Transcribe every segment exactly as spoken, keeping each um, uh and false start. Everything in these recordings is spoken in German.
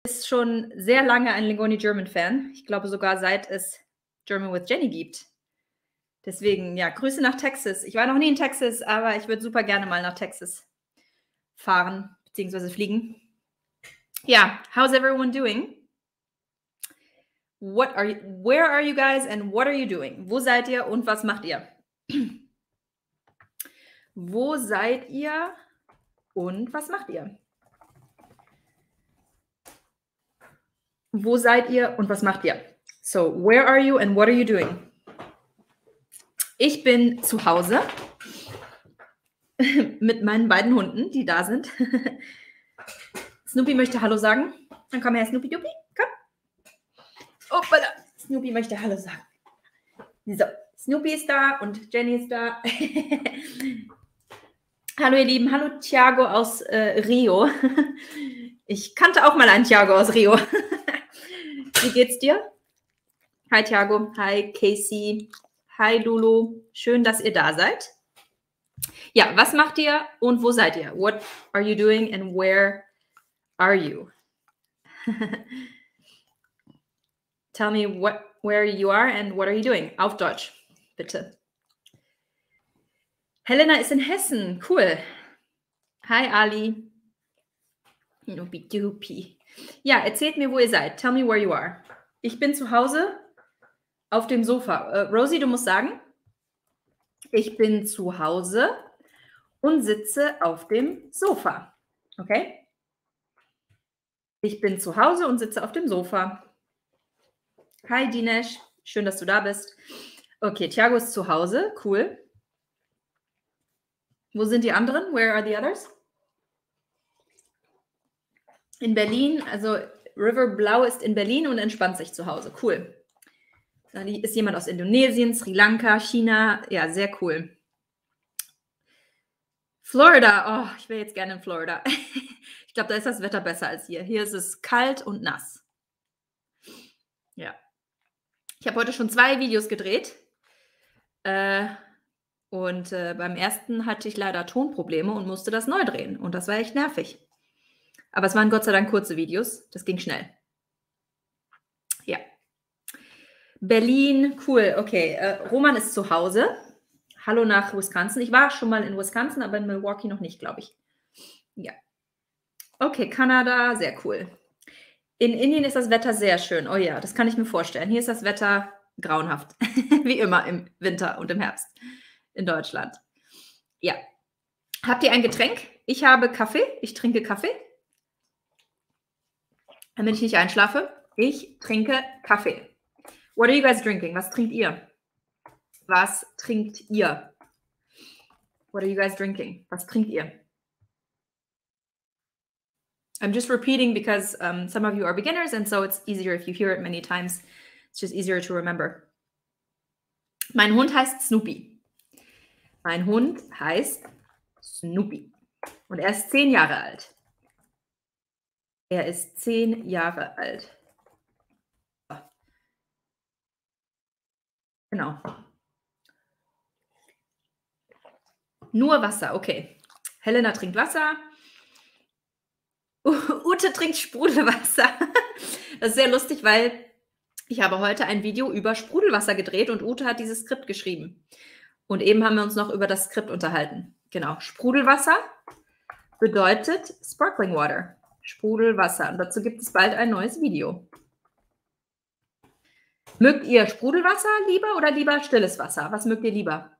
ist schon sehr lange ein Lingoni German-Fan. Ich glaube sogar, seit es German with Jenny gibt. Deswegen, ja, Grüße nach Texas. Ich war noch nie in Texas, aber ich würde super gerne mal nach Texas fahren bzw. fliegen. Ja, how's everyone doing? What are you, where are you guys and what are you doing? Wo seid ihr und was macht ihr? Wo seid ihr und was macht ihr? Wo seid ihr und was macht ihr? So, where are you and what are you doing? Ich bin zu Hause mit meinen beiden Hunden, die da sind. Snoopy möchte Hallo sagen. Dann komm her, Snoopy Dupi, komm. Oh, voilà. Snoopy möchte Hallo sagen. So, Snoopy ist da und Jenny ist da. Hallo ihr Lieben, hallo Thiago aus äh, Rio. Ich kannte auch mal einen Thiago aus Rio. Wie geht's dir? Hi Thiago, hi Casey, hi Lulu. Schön, dass ihr da seid. Ja, was macht ihr und wo seid ihr? What are you doing and where are you? Tell me what, where you are and what are you doing? Auf Deutsch, bitte. Helena ist in Hessen. Cool. Hi, Ali. Nupi-dupi. Ja, erzählt mir, wo ihr seid. Tell me where you are. Ich bin zu Hause auf dem Sofa. Uh, Rosie, du musst sagen, ich bin zu Hause und sitze auf dem Sofa. Okay? Ich bin zu Hause und sitze auf dem Sofa. Hi, Dinesh. Schön, dass du da bist. Okay, Thiago ist zu Hause. Cool. Wo sind die anderen? Where are the others? In Berlin, also River Blau ist in Berlin und entspannt sich zu Hause. Cool. Da ist jemand aus Indonesien, Sri Lanka, China. Ja, sehr cool. Florida. Oh, ich wäre jetzt gerne in Florida. Ich glaube, da ist das Wetter besser als hier. Hier ist es kalt und nass. Ja. Ich habe heute schon zwei Videos gedreht. Äh, und äh, beim ersten hatte ich leider Tonprobleme und musste das neu drehen. Und das war echt nervig. Aber es waren Gott sei Dank kurze Videos. Das ging schnell. Ja. Berlin, cool. Okay, äh, Roman ist zu Hause. Hallo nach Wisconsin. Ich war schon mal in Wisconsin, aber in Milwaukee noch nicht, glaube ich. Ja. Okay, Kanada, sehr cool. In Indien ist das Wetter sehr schön. Oh ja, das kann ich mir vorstellen. Hier ist das Wetter grauenhaft. Wie immer im Winter und im Herbst in Deutschland. Ja. Habt ihr ein Getränk? Ich habe Kaffee. Ich trinke Kaffee. Damit ich nicht einschlafe. Ich trinke Kaffee. What are you guys drinking? Was trinkt ihr? Was trinkt ihr? What are you guys drinking? Was trinkt ihr? I'm just repeating because um, some of you are beginners and so it's easier if you hear it many times. It's just easier to remember. Mein Hund heißt Snoopy. Mein Hund heißt Snoopy. Und er ist zehn Jahre alt. Er ist zehn Jahre alt. Genau. Nur Wasser, okay. Helena trinkt Wasser. Ute trinkt Sprudelwasser. Das ist sehr lustig, weil ich habe heute ein Video über Sprudelwasser gedreht und Ute hat dieses Skript geschrieben. Und eben haben wir uns noch über das Skript unterhalten. Genau, Sprudelwasser bedeutet Sparkling Water. Sprudelwasser. Und dazu gibt es bald ein neues Video. Mögt ihr Sprudelwasser lieber oder lieber stilles Wasser? Was mögt ihr lieber?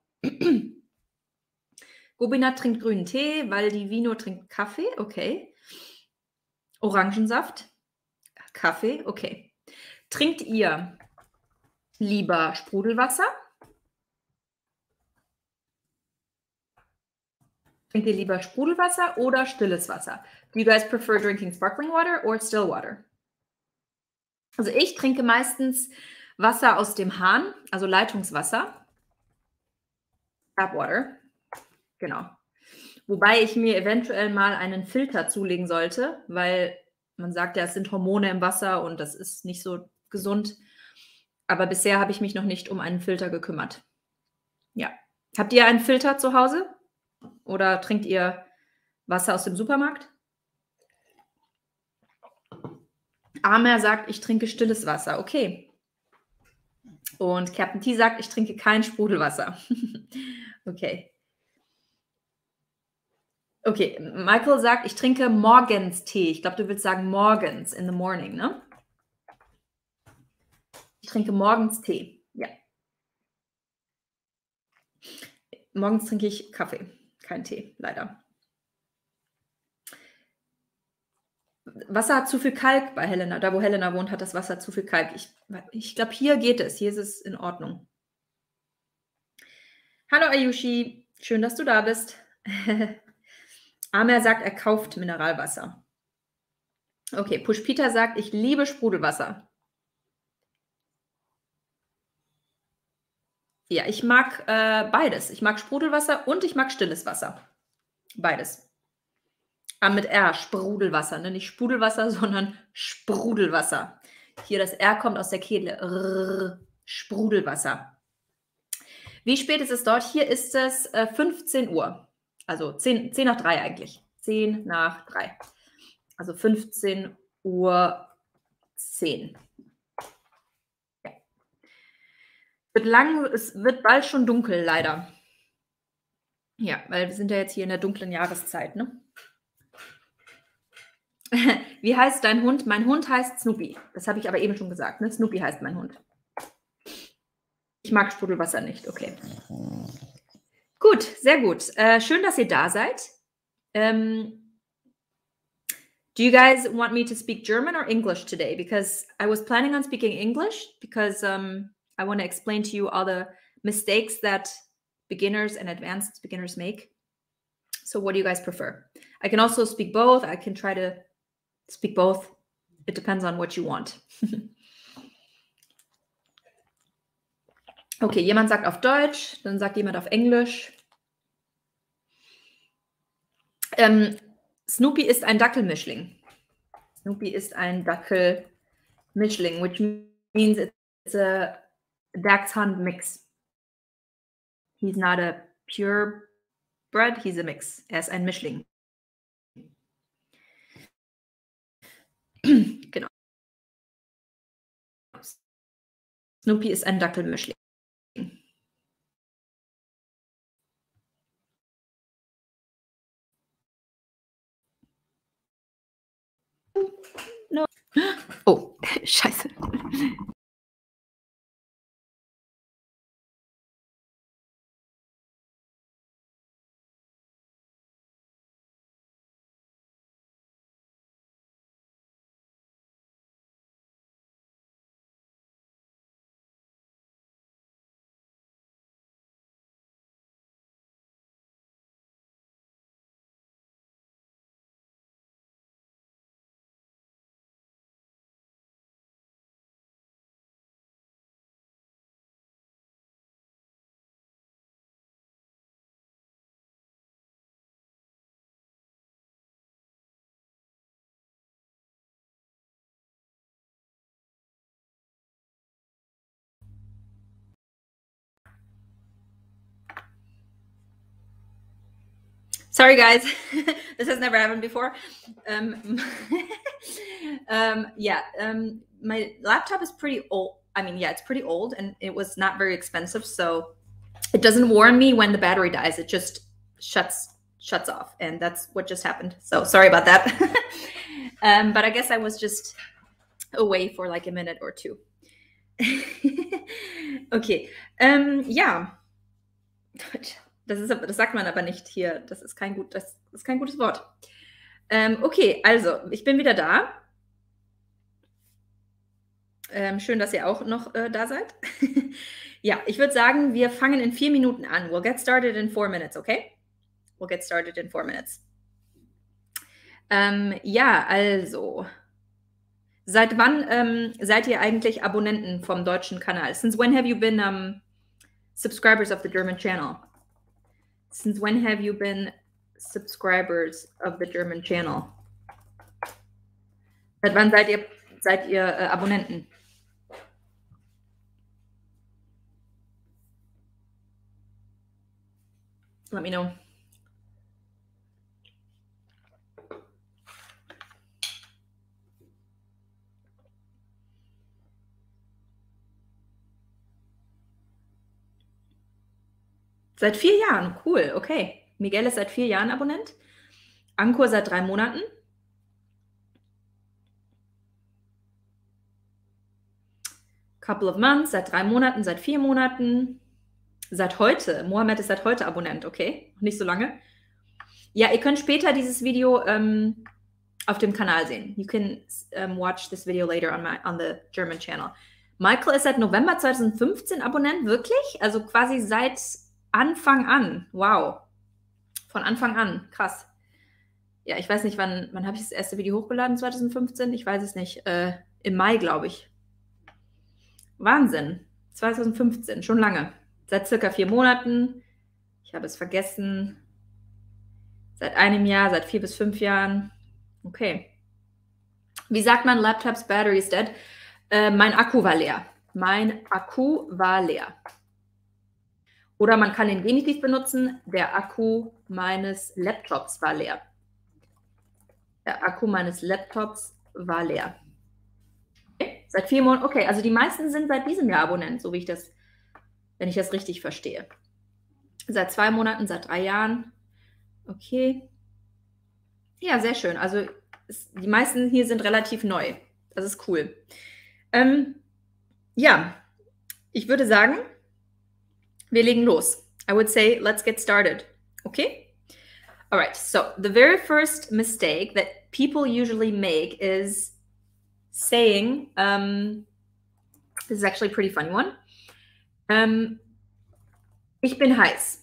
Gobinat trinkt grünen Tee, Valdivino trinkt Kaffee. Okay. Orangensaft, Kaffee, okay. Trinkt ihr lieber Sprudelwasser? Trinkt ihr lieber Sprudelwasser oder stilles Wasser? Do you guys prefer drinking sparkling water or still water? Also ich trinke meistens Wasser aus dem Hahn, also Leitungswasser. Tap water, genau. Wobei ich mir eventuell mal einen Filter zulegen sollte, weil man sagt ja, es sind Hormone im Wasser und das ist nicht so gesund. Aber bisher habe ich mich noch nicht um einen Filter gekümmert. Ja. Habt ihr einen Filter zu Hause? Oder trinkt ihr Wasser aus dem Supermarkt? Amer sagt, ich trinke stilles Wasser. Okay. Und Captain T sagt, ich trinke kein Sprudelwasser. Okay. Okay, Michael sagt, ich trinke morgens Tee. Ich glaube, du willst sagen morgens, in the morning, ne? Ich trinke morgens Tee, ja. Morgens trinke ich Kaffee, kein Tee, leider. Wasser hat zu viel Kalk bei Helena. Da, wo Helena wohnt, hat das Wasser zu viel Kalk. Ich, ich glaube, hier geht es. Hier ist es in Ordnung. Hallo Ayushi, schön, dass du da bist. Amer sagt, er kauft Mineralwasser. Okay, Pushpita sagt, ich liebe Sprudelwasser. Ja, ich mag äh, beides. Ich mag Sprudelwasser und ich mag stilles Wasser. Beides. Ah, mit R, Sprudelwasser, ne? Nicht Sprudelwasser, sondern Sprudelwasser. Hier das R kommt aus der Kehle. Rrr, Sprudelwasser. Wie spät ist es dort? Hier ist es äh, fünfzehn Uhr. Also zehn, zehn nach drei eigentlich. zehn nach drei. Also fünfzehn Uhr zehn. Ja. Wird lang, es wird bald schon dunkel, leider. Ja, weil wir sind ja jetzt hier in der dunklen Jahreszeit, ne? Wie heißt dein Hund? Mein Hund heißt Snoopy. Das habe ich aber eben schon gesagt, ne? Snoopy heißt mein Hund. Ich mag Sprudelwasser nicht, okay. Gut, sehr gut. Äh, schön, dass ihr da seid. Um, do you guys want me to speak German or English today? Because I was planning on speaking English because um, I want to explain to you all the mistakes that beginners and advanced beginners make. So what do you guys prefer? I can also speak both. I can try to speak both. It depends on what you want. Okay, jemand sagt auf Deutsch, dann sagt jemand auf Englisch. Ähm, Snoopy ist ein Dackelmischling. Snoopy ist ein Dackelmischling, which means it's a Dachshund mix. He's not a pure bred, he's a mix. Er ist ein Mischling. Genau. Snoopy ist ein Dackelmischling. No. Oh, scheiße. Sorry, guys. This has never happened before. Um, um, yeah, um, my laptop is pretty old. I mean, yeah, it's pretty old, and it was not very expensive, so it doesn't warn me when the battery dies. It just shuts shuts off, and that's what just happened. So sorry about that. um, but I guess I was just away for like a minute or two. Okay, ähm, ja. Das, ist, das sagt man aber nicht hier. Das ist kein, gut, das ist kein gutes Wort. Ähm, okay, also, ich bin wieder da. Ähm, schön, dass ihr auch noch äh, da seid. Ja, ich würde sagen, wir fangen in vier Minuten an. We'll get started in four minutes, okay? We'll get started in four minutes. Ähm, ja, also, seit wann ähm, seid ihr eigentlich Abonnenten vom deutschen Kanal? Since when have you been um, subscribers of the German channel? Since when have you been subscribers of the German channel? Seit wann seid ihr, seid ihr äh, Abonnenten? Let me know. Seit vier Jahren, cool, okay. Miguel ist seit vier Jahren Abonnent. Ankur seit drei Monaten. Couple of months, seit drei Monaten, seit vier Monaten. Seit heute. Mohammed ist seit heute Abonnent, okay? Nicht so lange. Ja, ihr könnt später dieses Video ähm, auf dem Kanal sehen. You can um, watch this video later on, my, on the German channel. Michael ist seit November zweitausendfünfzehn Abonnent, wirklich? Also quasi seit Anfang an. Wow. Von Anfang an. Krass. Ja, ich weiß nicht, wann, wann habe ich das erste Video hochgeladen? zweitausendfünfzehn? Ich weiß es nicht. Äh, im Mai, glaube ich. Wahnsinn. zweitausendfünfzehn, schon lange. Seit circa vier Monaten. Ich habe es vergessen. Seit einem Jahr, seit vier bis fünf Jahren. Okay. Wie sagt man, Laptop's battery is dead? Äh, mein Akku war leer. Mein Akku war leer. Oder man kann den Genitiv benutzen. Der Akku meines Laptops war leer. Der Akku meines Laptops war leer. Okay. Seit vier Monaten. Okay, also die meisten sind seit diesem Jahr Abonnent, so wie ich das, wenn ich das richtig verstehe. Seit zwei Monaten, seit drei Jahren. Okay. Ja, sehr schön. Also es, die meisten hier sind relativ neu. Das ist cool. Ähm, ja, ich würde sagen, wir legen los. I would say, let's get started. Okay? All right. So the very first mistake that people usually make is saying, um, this is actually a pretty funny one. Um, ich bin heiß.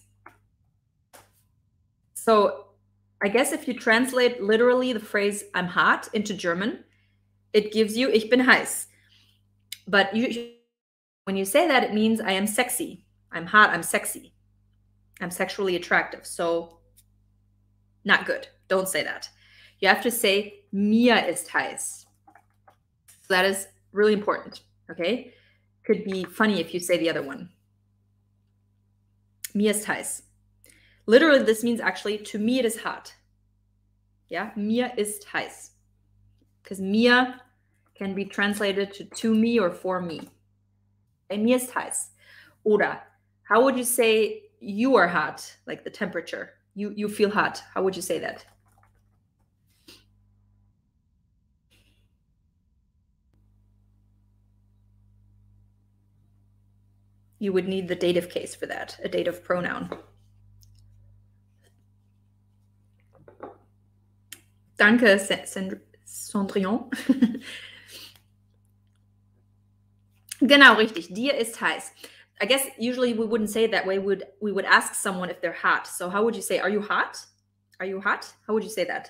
So I guess if you translate literally the phrase I'm hot into German, it gives you ich bin heiß. But you, when you say that, it means I am sexy. I'm hot, I'm sexy. I'm sexually attractive. So not good. Don't say that. You have to say mir ist heiß. So that is really important, okay? Could be funny if you say the other one. Mir ist heiß. Literally, this means actually, to me it is hot. Yeah, mir ist heiß. Because mir can be translated to to me or for me. Okay, mir ist heiß. Oder, how would you say you are hot? Like the temperature. You, you feel hot. How would you say that? You would need the dative case for that, a dative pronoun. Danke, Cendrillon. Genau, richtig. Dir ist heiß. I guess usually we wouldn't say it that way. We would, we would ask someone if they're hot. So how would you say, are you hot? Are you hot? How would you say that?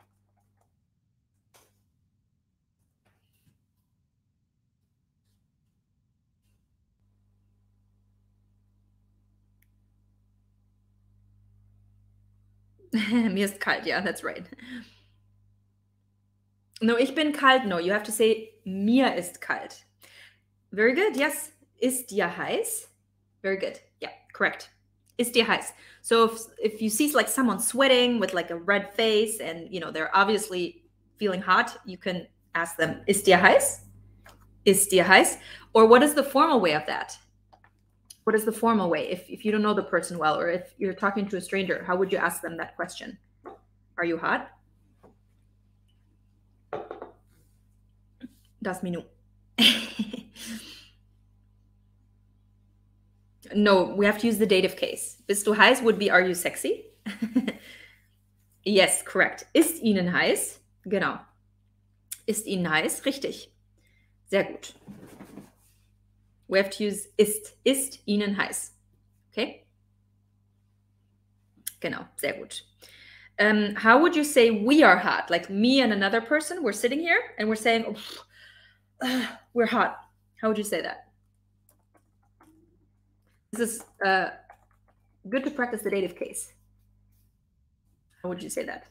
Mir ist kalt. Yeah, that's right. No, ich bin kalt. No, you have to say mir ist kalt. Very good. Yes. Ist dir heiß? Very good. Yeah, correct. Ist dir heiß? So if, if you see like someone sweating with like a red face and, you know, they're obviously feeling hot, you can ask them, ist dir heiß? Ist dir heiß? Or what is the formal way of that? What is the formal way? If, if you don't know the person well, or if you're talking to a stranger, how would you ask them that question? Are you hot? Das Menü. No, we have to use the dative case. Bist du heiß would be, are you sexy? Yes, correct. Ist Ihnen heiß? Genau. Ist Ihnen heiß? Richtig. Sehr gut. We have to use ist. Ist Ihnen heiß. Okay? Genau, sehr gut. Um, how would you say we are hot? Like me and another person, we're sitting here and we're saying, oh, uh, we're hot. How would you say that? This is uh, good to practice the dative case. How would you say that?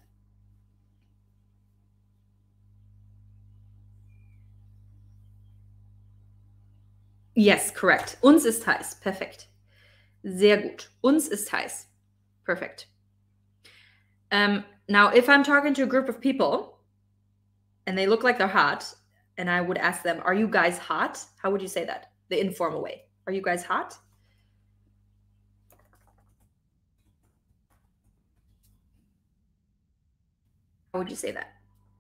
Yes, correct. Uns ist heiß. Perfekt. Sehr gut. Uns ist heiß. Perfect. Um, now, if I'm talking to a group of people and they look like they're hot, and I would ask them, are you guys hot? How would you say that? The informal way. Are you guys hot? How would you say that?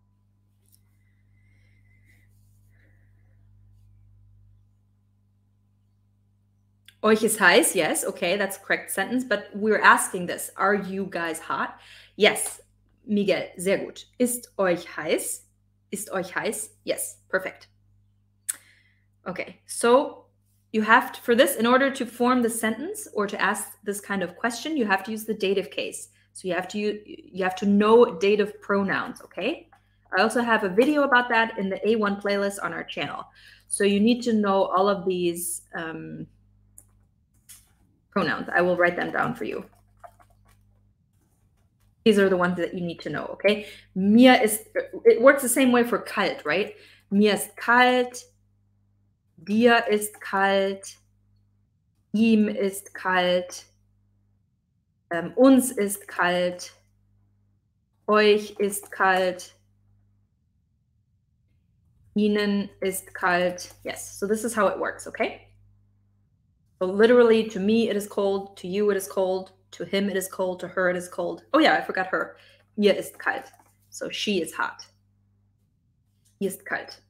Euch ist heiß, yes, okay, that's the correct sentence, but we're asking this. Are you guys hot? Yes, Miguel, sehr gut. Ist euch heiß? Ist euch heiß? Yes, perfect. Okay, so you have to, for this, in order to form the sentence or to ask this kind of question, you have to use the dative case. So you have to use, you have to know dative pronouns, okay? I also have a video about that in the A one playlist on our channel. So you need to know all of these um, pronouns. I will write them down for you. These are the ones that you need to know, okay? Mir ist, it works the same way for kalt, right? Mir ist kalt, dir ist kalt, ihm ist kalt, ähm, uns ist kalt, euch ist kalt, ihnen ist kalt. Yes, so this is how it works, okay? So literally, to me it is cold, to you it is cold, to him it is cold, to her it is cold. Oh yeah, I forgot her. Ihr ist kalt. So she is hot. Ihr ist kalt.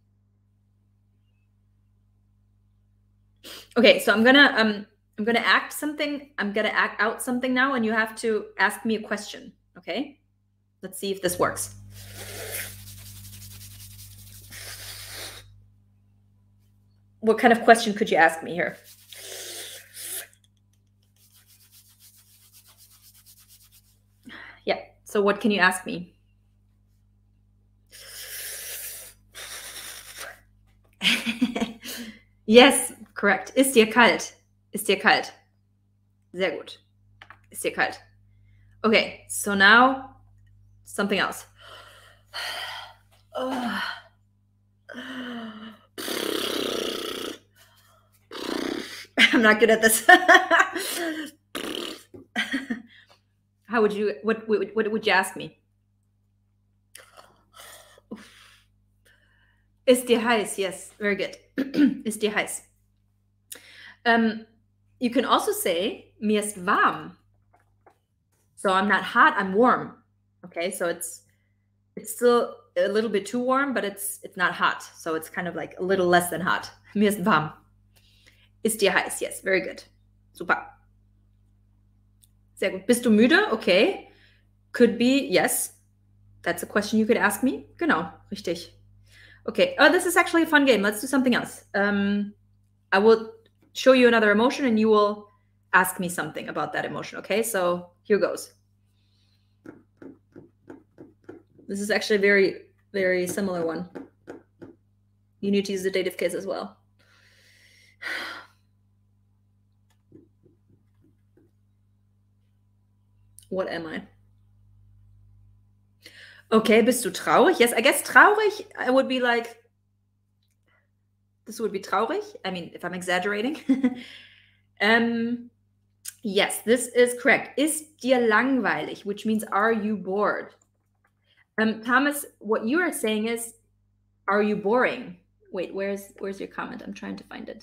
Okay, so I'm gonna um I'm gonna act something. I'm gonna act out something now, and you have to ask me a question. Okay? Let's see if this works. What kind of question could you ask me here? Yeah, so what can you ask me? Yes, correct. Ist dir kalt? Ist dir kalt? Sehr gut. Ist dir kalt? Okay, so now something else. Oh. I'm not good at this. How would you, what, what, what would you ask me? Ist dir heiß? Yes, very good. Ist dir heiß? Um, you can also say, mir ist warm. So I'm not hot, I'm warm. Okay, so it's it's still a little bit too warm, but it's it's not hot. So it's kind of like a little less than hot. Mir ist warm. Ist dir heiß? Yes, very good. Super. Sehr gut. Bist du müde? Okay. Could be, yes. That's a question you could ask me. Genau, richtig. Okay. Oh, this is actually a fun game. Let's do something else. Um, I will show you another emotion and you will ask me something about that emotion. Okay, so here goes. This is actually a very, very similar one. You need to use the dative case as well. What am I? Okay, bist du traurig? Yes, I guess traurig, I would be like, this would be traurig. I mean, if I'm exaggerating. um, yes, this is correct. Ist dir langweilig, which means are you bored? Um, Thomas, what you are saying is, are you boring? Wait, where's where's your comment? I'm trying to find it.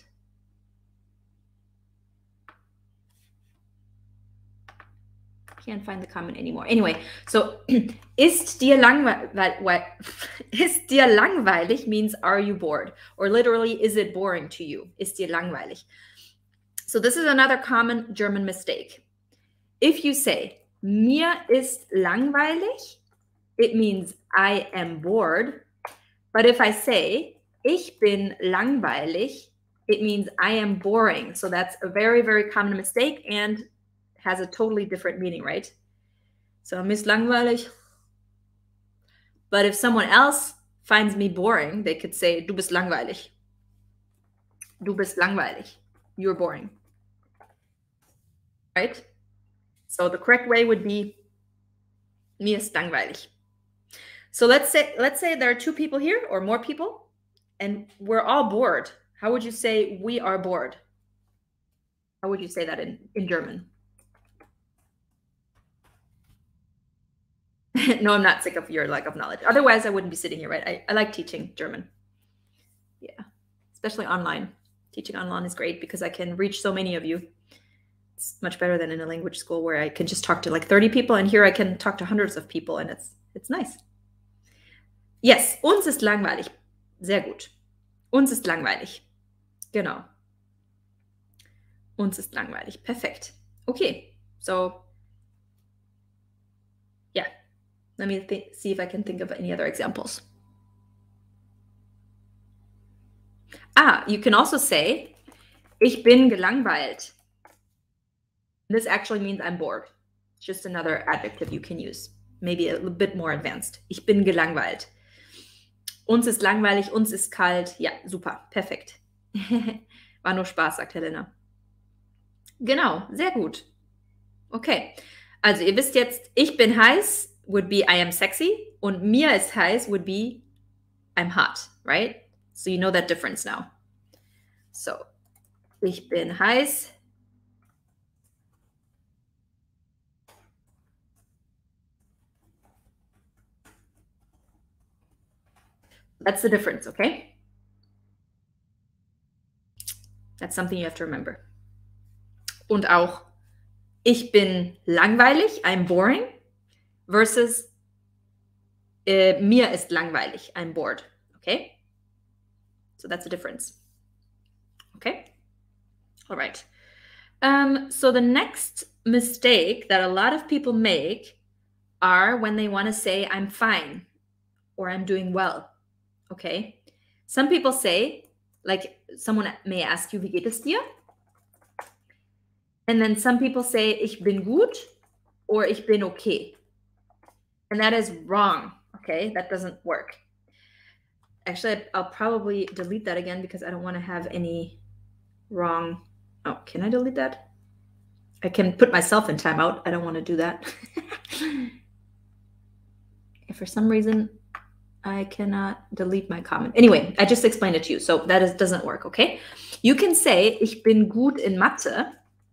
Can't find the comment anymore. Anyway, so ist dir langweilig, ist dir langweilig means are you bored? Or literally, is it boring to you? Ist dir langweilig? So this is another common German mistake. If you say, mir ist langweilig, it means I am bored. But if I say, ich bin langweilig, it means I am boring. So that's a very, very common mistake and has a totally different meaning, right? So, mir ist langweilig. But if someone else finds me boring, they could say, du bist langweilig. Du bist langweilig. You're boring. Right? So the correct way would be, mir ist langweilig. So let's say let's say there are two people here or more people, and we're all bored. How would you say we are bored? How would you say that in, in German? No, I'm not sick of your lack of knowledge. Otherwise, I wouldn't be sitting here, right? I, I like teaching German. Yeah, especially online. Teaching online is great because I can reach so many of you. It's much better than in a language school where I can just talk to like thirty people, and here I can talk to hundreds of people, and it's it's nice. Yes, uns ist langweilig. Sehr gut. Uns ist langweilig. Genau. Uns ist langweilig. Perfekt. Okay, so yeah. Let me th- see if I can think of any other examples. Ah, you can also say, ich bin gelangweilt. This actually means I'm bored. It's just another adjective you can use. Maybe a little bit more advanced. Ich bin gelangweilt. Uns ist langweilig, uns ist kalt. Ja, super, perfekt. War nur Spaß, sagt Helena. Genau, sehr gut. Okay, also ihr wisst jetzt, ich bin heiß would be I am sexy und mir ist heiß would be I'm hot, right? So you know that difference now. So, ich bin heiß. That's the difference, okay? That's something you have to remember. Und auch, ich bin langweilig, I'm boring, versus äh, mir ist langweilig, I'm bored, okay? So that's the difference. Okay? All right. Um, so the next mistake that a lot of people make are when they want to say, I'm fine or I'm doing well. Okay? Some people say, like someone may ask you, wie geht es dir? And then some people say, ich bin gut or ich bin okay. And that is wrong. Okay? That doesn't work. Actually, I'll probably delete that again because I don't want to have any wrong. Oh, can I delete that? I can put myself in timeout. I don't want to do that. If for some reason I cannot delete my comment. Anyway, I just explained it to you. So that is, doesn't work, okay? You can say, ich bin gut in Mathe.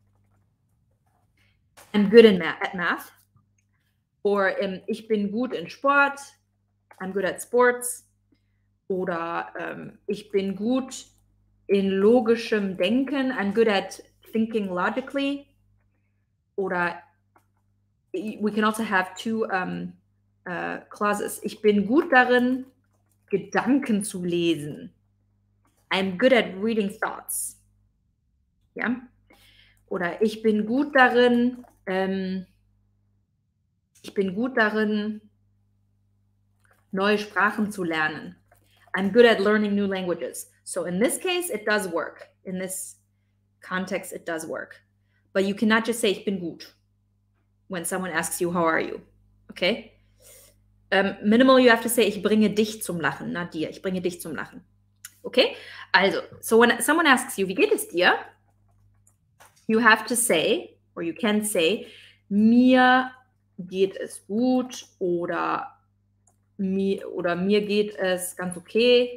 I'm good in ma at math. Or um, ich bin gut in Sport. I'm good at sports. Oder um, ich bin gut in logischem Denken. I'm good at thinking logically. Oder we can also have two um, uh, clauses. Ich bin gut darin, Gedanken zu lesen. I'm good at reading thoughts. Ja? Oder ich bin gut darin, ähm, ich bin gut darin, neue Sprachen zu lernen. I'm good at learning new languages. So in this case, it does work. In this context, it does work. But you cannot just say, ich bin gut, when someone asks you, how are you? Okay? Um, minimal, you have to say, ich bringe dich zum Lachen, not dir. Ich bringe dich zum Lachen. Okay? Also, so when someone asks you, wie geht es dir? You have to say, or you can say, mir geht es gut oder mir, oder mir geht es ganz okay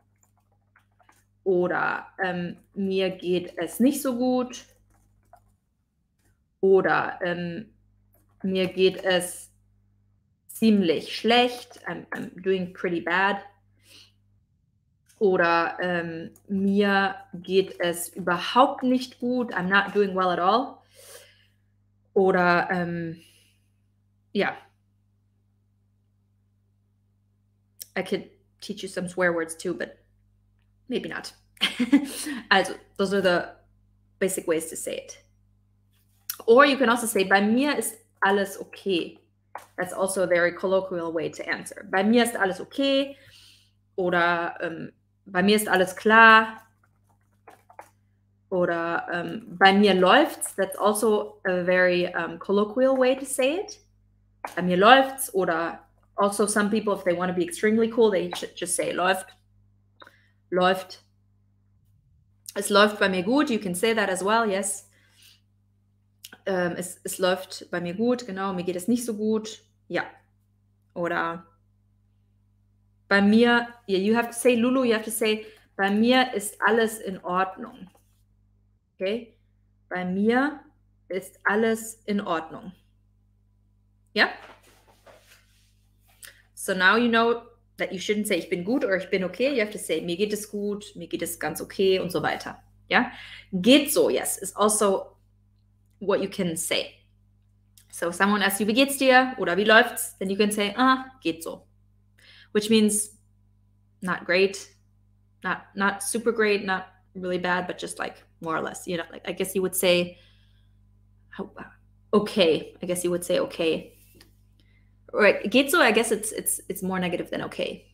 oder ähm, mir geht es nicht so gut oder ähm, mir geht es ziemlich schlecht, I'm, I'm doing pretty bad. Oder ähm, mir geht es überhaupt nicht gut, I'm not doing well at all. Oder ähm, ja. I could teach you some swear words too, but maybe not. Also, those are the basic ways to say it. Or you can also say, bei mir ist alles okay. That's also a very colloquial way to answer. Bei mir ist alles okay. Oder ähm, bei mir ist alles klar. Oder ähm, bei mir läuft's. That's also a very um, colloquial way to say it. Bei mir läuft's. Oder also some people, if they want to be extremely cool, they should just say läuft. Läuft. Es läuft bei mir gut. You can say that as well, yes. Ähm, es, es läuft bei mir gut, genau. Mir geht es nicht so gut. Ja. Oder bei mir, yeah, you have to say, Lulu, you have to say, bei mir ist alles in Ordnung. Okay? Bei mir ist alles in Ordnung. Ja? So now you know that you shouldn't say, ich bin gut or ich bin okay. You have to say, mir geht es gut, mir geht es ganz okay und so weiter. Ja? Geht so, yes, is also what you can say. So if someone asks you, wie geht's dir? Oder wie läuft's? Then you can say, ah, geht so. which means not great, not not super great, not really bad, but just like more or less, you know, like I guess you would say okay. I guess you would say okay. Right, geht so, I guess it's it's it's more negative than okay.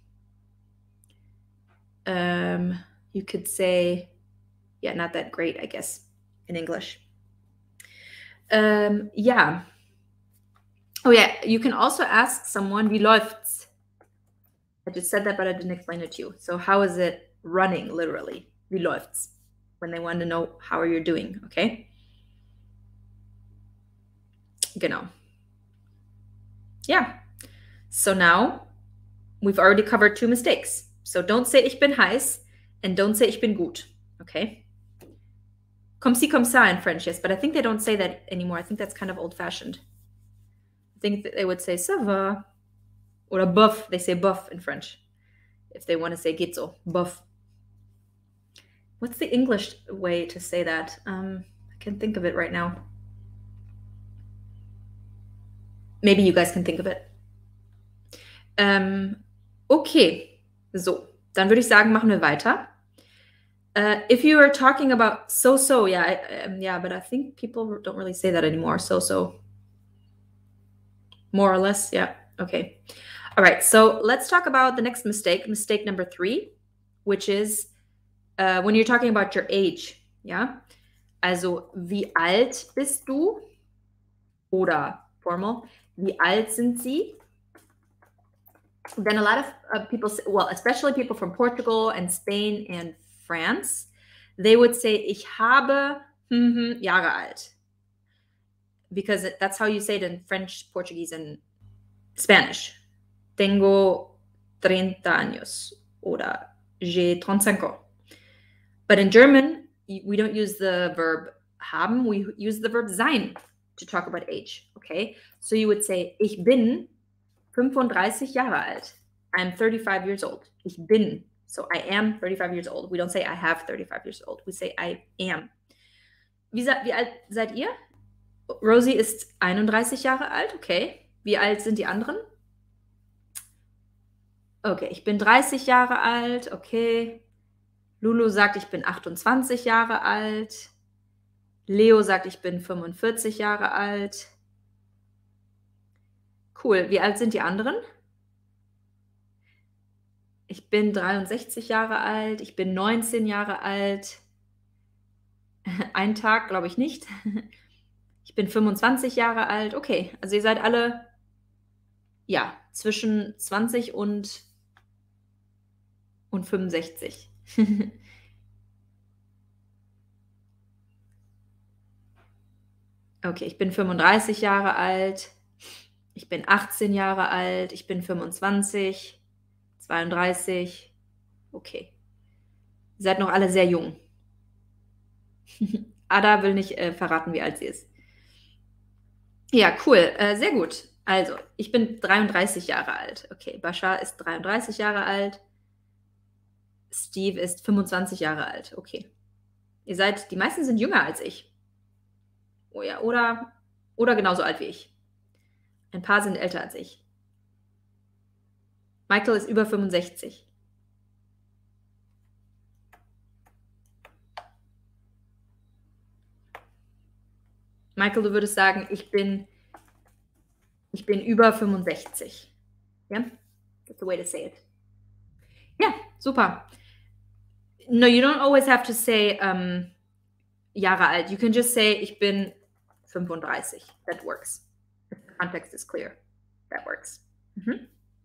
Um, you could say, yeah, not that great, I guess, in English. Um, yeah. Oh yeah, you can also ask someone, wie läuft's? I just said that, but I didn't explain it to you. So how is it running, literally? Wie läuft's? When they want to know how are you doing, okay? Genau. Yeah. So now we've already covered two mistakes. So don't say ich bin heiß and don't say ich bin gut, okay? Comme ci, comme ça in French, yes, but I think they don't say that anymore. I think that's kind of old-fashioned. I think that they would say ça va, or bof. They say bof in French if they want to say geht so, bof. What's the English way to say that? Um, I can't think of it right now. Maybe you guys can think of it. Ähm, okay, so, dann würde ich sagen, machen wir weiter. Uh, if you are talking about so-so, yeah, I, um, yeah, but I think people don't really say that anymore, so-so. More or less, yeah, okay. All right, so let's talk about the next mistake, mistake number three, which is uh, when you're talking about your age, yeah? Also, wie alt bist du? Oder, formal, wie alt sind Sie? Then a lot of uh, people say, well, especially people from Portugal and Spain and France, they would say, ich habe mm-hmm, Jahre alt. Because that's how you say it in French, Portuguese, and Spanish. Tengo treinta años. Oder j'ai trente-cinq ans. But in German, we don't use the verb haben, we use the verb sein to talk about age, okay? So you would say, ich bin fünfunddreißig Jahre alt. I'm thirty-five years old. Ich bin. So I am thirty-five years old. We don't say I have thirty-five years old. We say I am. Wie, wie alt seid ihr? Rosie ist einunddreißig Jahre alt. Okay. Wie alt sind die anderen? Okay, ich bin dreißig Jahre alt. Okay. Lulu sagt, ich bin achtundzwanzig Jahre alt. Leo sagt, ich bin fünfundvierzig Jahre alt. Cool. Wie alt sind die anderen? Ich bin dreiundsechzig Jahre alt. Ich bin neunzehn Jahre alt. Ein Tag, glaube ich nicht. Ich bin fünfundzwanzig Jahre alt. Okay, also ihr seid alle, ja, zwischen zwanzig und, und fünfundsechzig. Okay, ich bin fünfunddreißig Jahre alt. Ich bin achtzehn Jahre alt. Ich bin fünfundzwanzig. zweiunddreißig. Okay. Ihr seid noch alle sehr jung. Ada will nicht äh, verraten, wie alt sie ist. Ja, cool. Äh, sehr gut. Also, ich bin dreiunddreißig Jahre alt. Okay, Bashar ist dreiunddreißig Jahre alt. Steve ist fünfundzwanzig Jahre alt. Okay. Ihr seid, die meisten sind jünger als ich. Oh ja, oder, oder genauso alt wie ich. Ein paar sind älter als ich. Michael ist über fünfundsechzig. Michael, du würdest sagen, ich bin, ich bin über fünfundsechzig. Yeah? That's the way to say it. Yeah, super. No, you don't always have to say um, Jahre alt. You can just say, ich bin fünfunddreißig. That works. If the context is clear. That works. Mhm.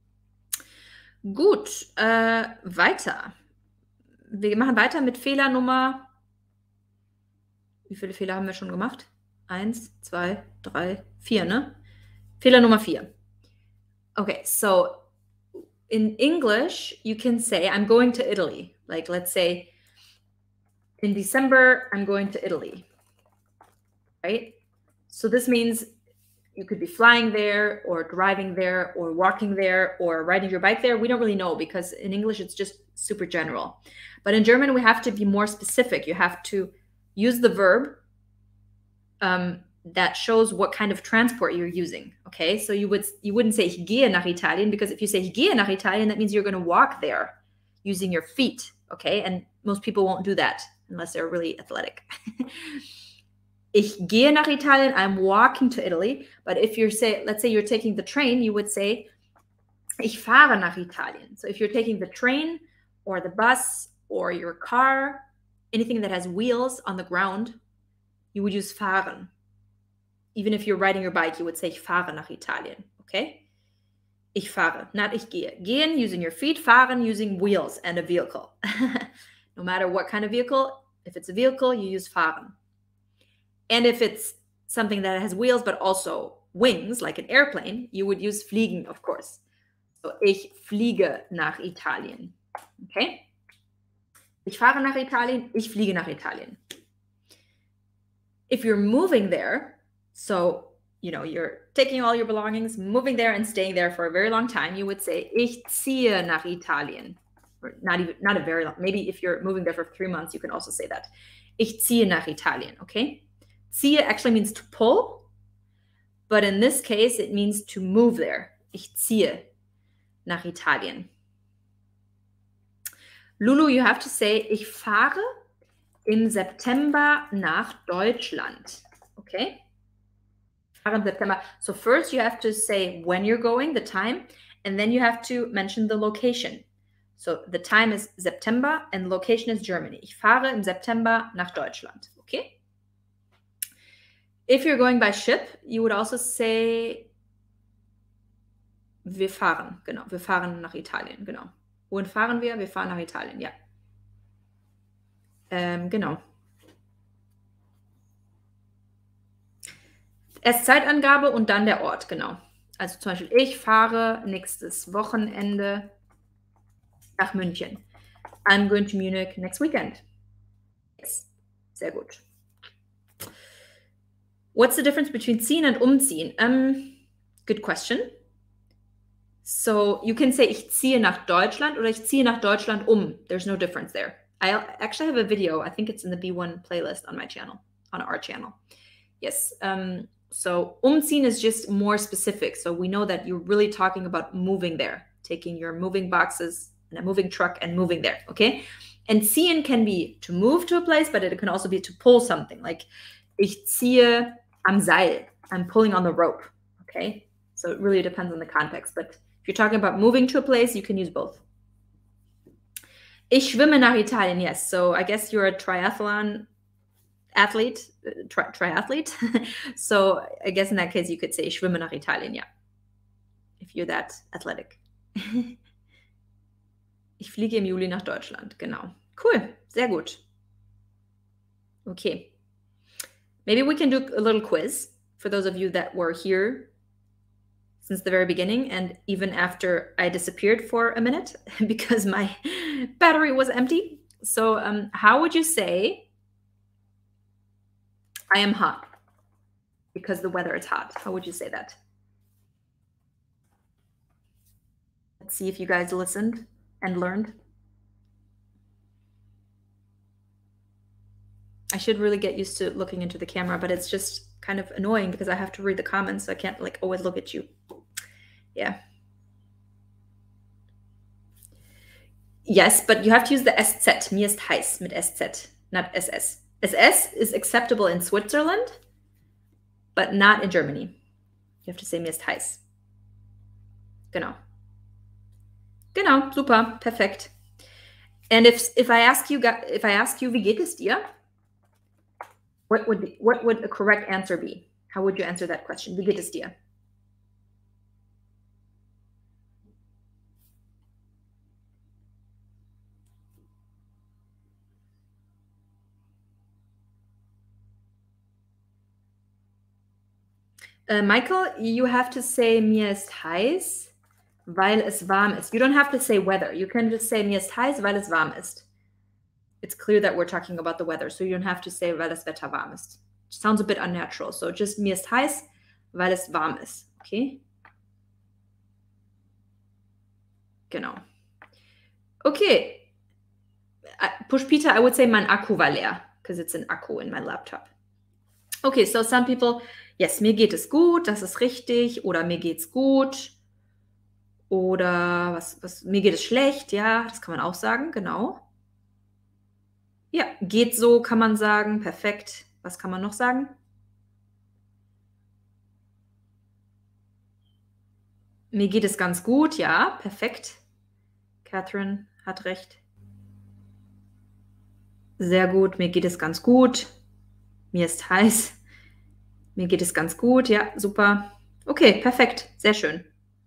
Gut, äh, weiter. Wir machen weiter mit Fehler Nummer. Wie viele Fehler haben wir schon gemacht? Eins, zwei, drei, vier, ne? Fehler Nummer vier. Okay, so in English, you can say, I'm going to Italy. Like, let's say, in December, I'm going to Italy. Right? So this means you could be flying there or driving there or walking there or riding your bike there. We don't really know because in English, it's just super general. But in German, we have to be more specific. You have to use the verb um, that shows what kind of transport you're using. Okay, so you would you wouldn't say ich gehe nach Italien, because if you say ich gehe nach Italien, that means you're going to walk there using your feet. Okay, and most people won't do that unless they're really athletic. Ich gehe nach Italien, I'm walking to Italy. But if you're say, let's say you're taking the train, you would say ich fahre nach Italien. So if you're taking the train or the bus or your car, anything that has wheels on the ground, you would use fahren. Even if you're riding your bike, you would say ich fahre nach Italien. Okay? Ich fahre, not ich gehe. Gehen using your feet, fahren using wheels and a vehicle. No matter what kind of vehicle, if it's a vehicle, you use fahren. And if it's something that has wheels but also wings, like an airplane, you would use fliegen, of course. So ich fliege nach Italien. Okay? Ich fahre nach Italien, ich fliege nach Italien. If you're moving there, so, you know, you're taking all your belongings, moving there and staying there for a very long time, you would say, ich ziehe nach Italien. Or not even, not a very long, maybe if you're moving there for three months, you can also say that. Ich ziehe nach Italien, okay? Ziehe actually means to pull, but in this case, it means to move there. Ich ziehe nach Italien. Lulu, you have to say, ich fahre im September nach Deutschland. Okay? Ich fahre im September. So first you have to say when you're going, the time, and then you have to mention the location. So the time is September and the location is Germany. Ich fahre im September nach Deutschland. Okay? If you're going by ship, you would also say wir fahren. Genau, wir fahren nach Italien. Genau. Wohin fahren wir? Wir fahren nach Italien, ja. Ähm, genau. Erst Zeitangabe und dann der Ort, genau. Also zum Beispiel, ich fahre nächstes Wochenende nach München. I'm going to Munich next weekend. Yes. Sehr gut. What's the difference between ziehen and umziehen? Um, good question. So you can say ich ziehe nach Deutschland oder ich ziehe nach Deutschland um. There's no difference there. I actually have a video. I think it's in the B one playlist on my channel, on our channel. Yes. Um, so umziehen is just more specific. So we know that you're really talking about moving there, taking your moving boxes and a moving truck and moving there. Okay. And ziehen can be to move to a place, but it can also be to pull something. Like ich ziehe am Seil. I'm pulling on the rope. Okay. So it really depends on the context. But if you're talking about moving to a place, you can use both. Ich schwimme nach Italien, yes. So I guess you're a triathlon athlete, tri triathlete. So I guess in that case, you could say ich schwimme nach Italien, yeah. If you're that athletic. Ich fliege im Juli nach Deutschland, genau. Cool, sehr gut. Okay. Maybe we can do a little quiz for those of you that were here since the very beginning and even after I disappeared for a minute because my battery was empty. So um, how would you say I am hot because the weather is hot? How would you say that? Let's see if you guys listened and learned. I should really get used to looking into the camera, but it's just kind of annoying because I have to read the comments, so I can't like always look at you. Yeah. Yes, but you have to use the S Z. Mir ist heiß mit S Z, not S S. S S is acceptable in Switzerland, but not in Germany. You have to say mir ist heiß. Genau. Genau, super, perfekt. And if if I ask you if I ask you wie geht es dir? What would be, what would a correct answer be? How would you answer that question? Wie geht es dir? Uh, Michael, you have to say mir ist heiß, weil es warm ist. You don't have to say weather. You can just say mir ist heiß, weil es warm ist. It's clear that we're talking about the weather, so you don't have to say weil das Wetter warm ist. It sounds a bit unnatural. So just mir ist heiß, weil es warm ist. Okay? Genau. Okay. Uh, Push Peter, I would say mein Akku war leer, because it's an Akku in my laptop. Okay, so some people Yes, mir geht es gut, das ist richtig. Oder mir geht's gut. Oder was, was, mir geht es schlecht, ja, das kann man auch sagen, genau. Ja, geht so, kann man sagen, perfekt. Was kann man noch sagen? Mir geht es ganz gut, ja, perfekt. Catherine hat recht. Sehr gut, mir geht es ganz gut. Mir ist heiß. Mir geht es ganz gut, ja, super. Okay, perfekt, sehr schön.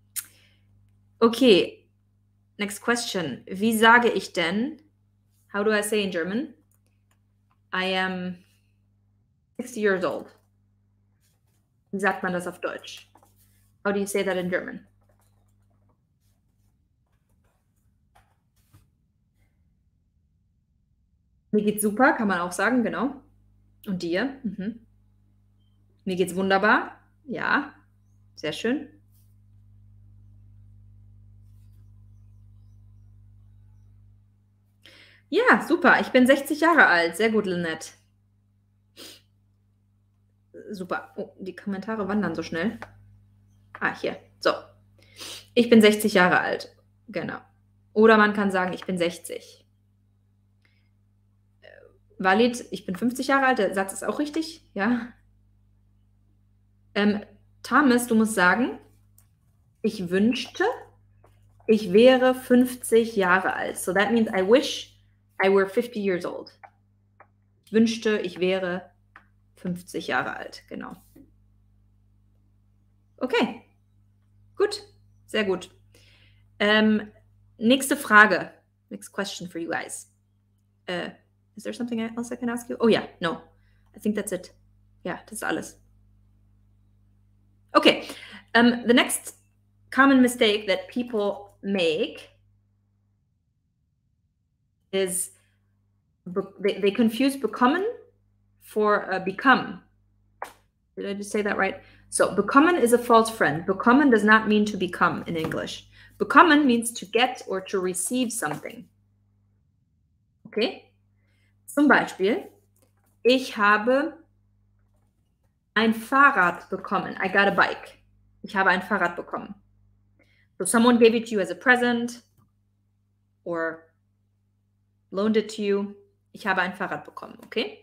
Okay, next question. Wie sage ich denn, how do I say in German? I am sixty years old. Wie sagt man das auf Deutsch? How do you say that in German? Mir geht's super, kann man auch sagen, genau. Und dir? Mhm. Mir geht's wunderbar. Ja, sehr schön. Ja, super. Ich bin sechzig Jahre alt. Sehr gut, Lynette. Super. Oh, die Kommentare wandern so schnell. Ah, hier. So. Ich bin sechzig Jahre alt. Genau. Oder man kann sagen, ich bin sechzig. Valid, ich bin fünfzig Jahre alt. Der Satz ist auch richtig. Ja. Ähm, Thomas, du musst sagen, ich wünschte, ich wäre fünfzig Jahre alt. So that means I wish I were fifty years old. Ich wünschte, ich wäre fünfzig Jahre alt. Genau. Okay. Gut. Sehr gut. Ähm, nächste Frage. Next question for you guys. Uh, is there something else I can ask you? Oh yeah, no. I think that's it. Ja, das ist alles. Okay. Um, the next common mistake that people make is they, they confuse bekommen for uh, become. Did I just say that right? So bekommen is a false friend. Bekommen does not mean to become in English. Bekommen means to get or to receive something. Okay? Zum Beispiel, ich habe ein Fahrrad bekommen. I got a bike. Ich habe ein Fahrrad bekommen. So someone gave it to you as a present or loaned it to you. Ich habe ein Fahrrad bekommen, okay?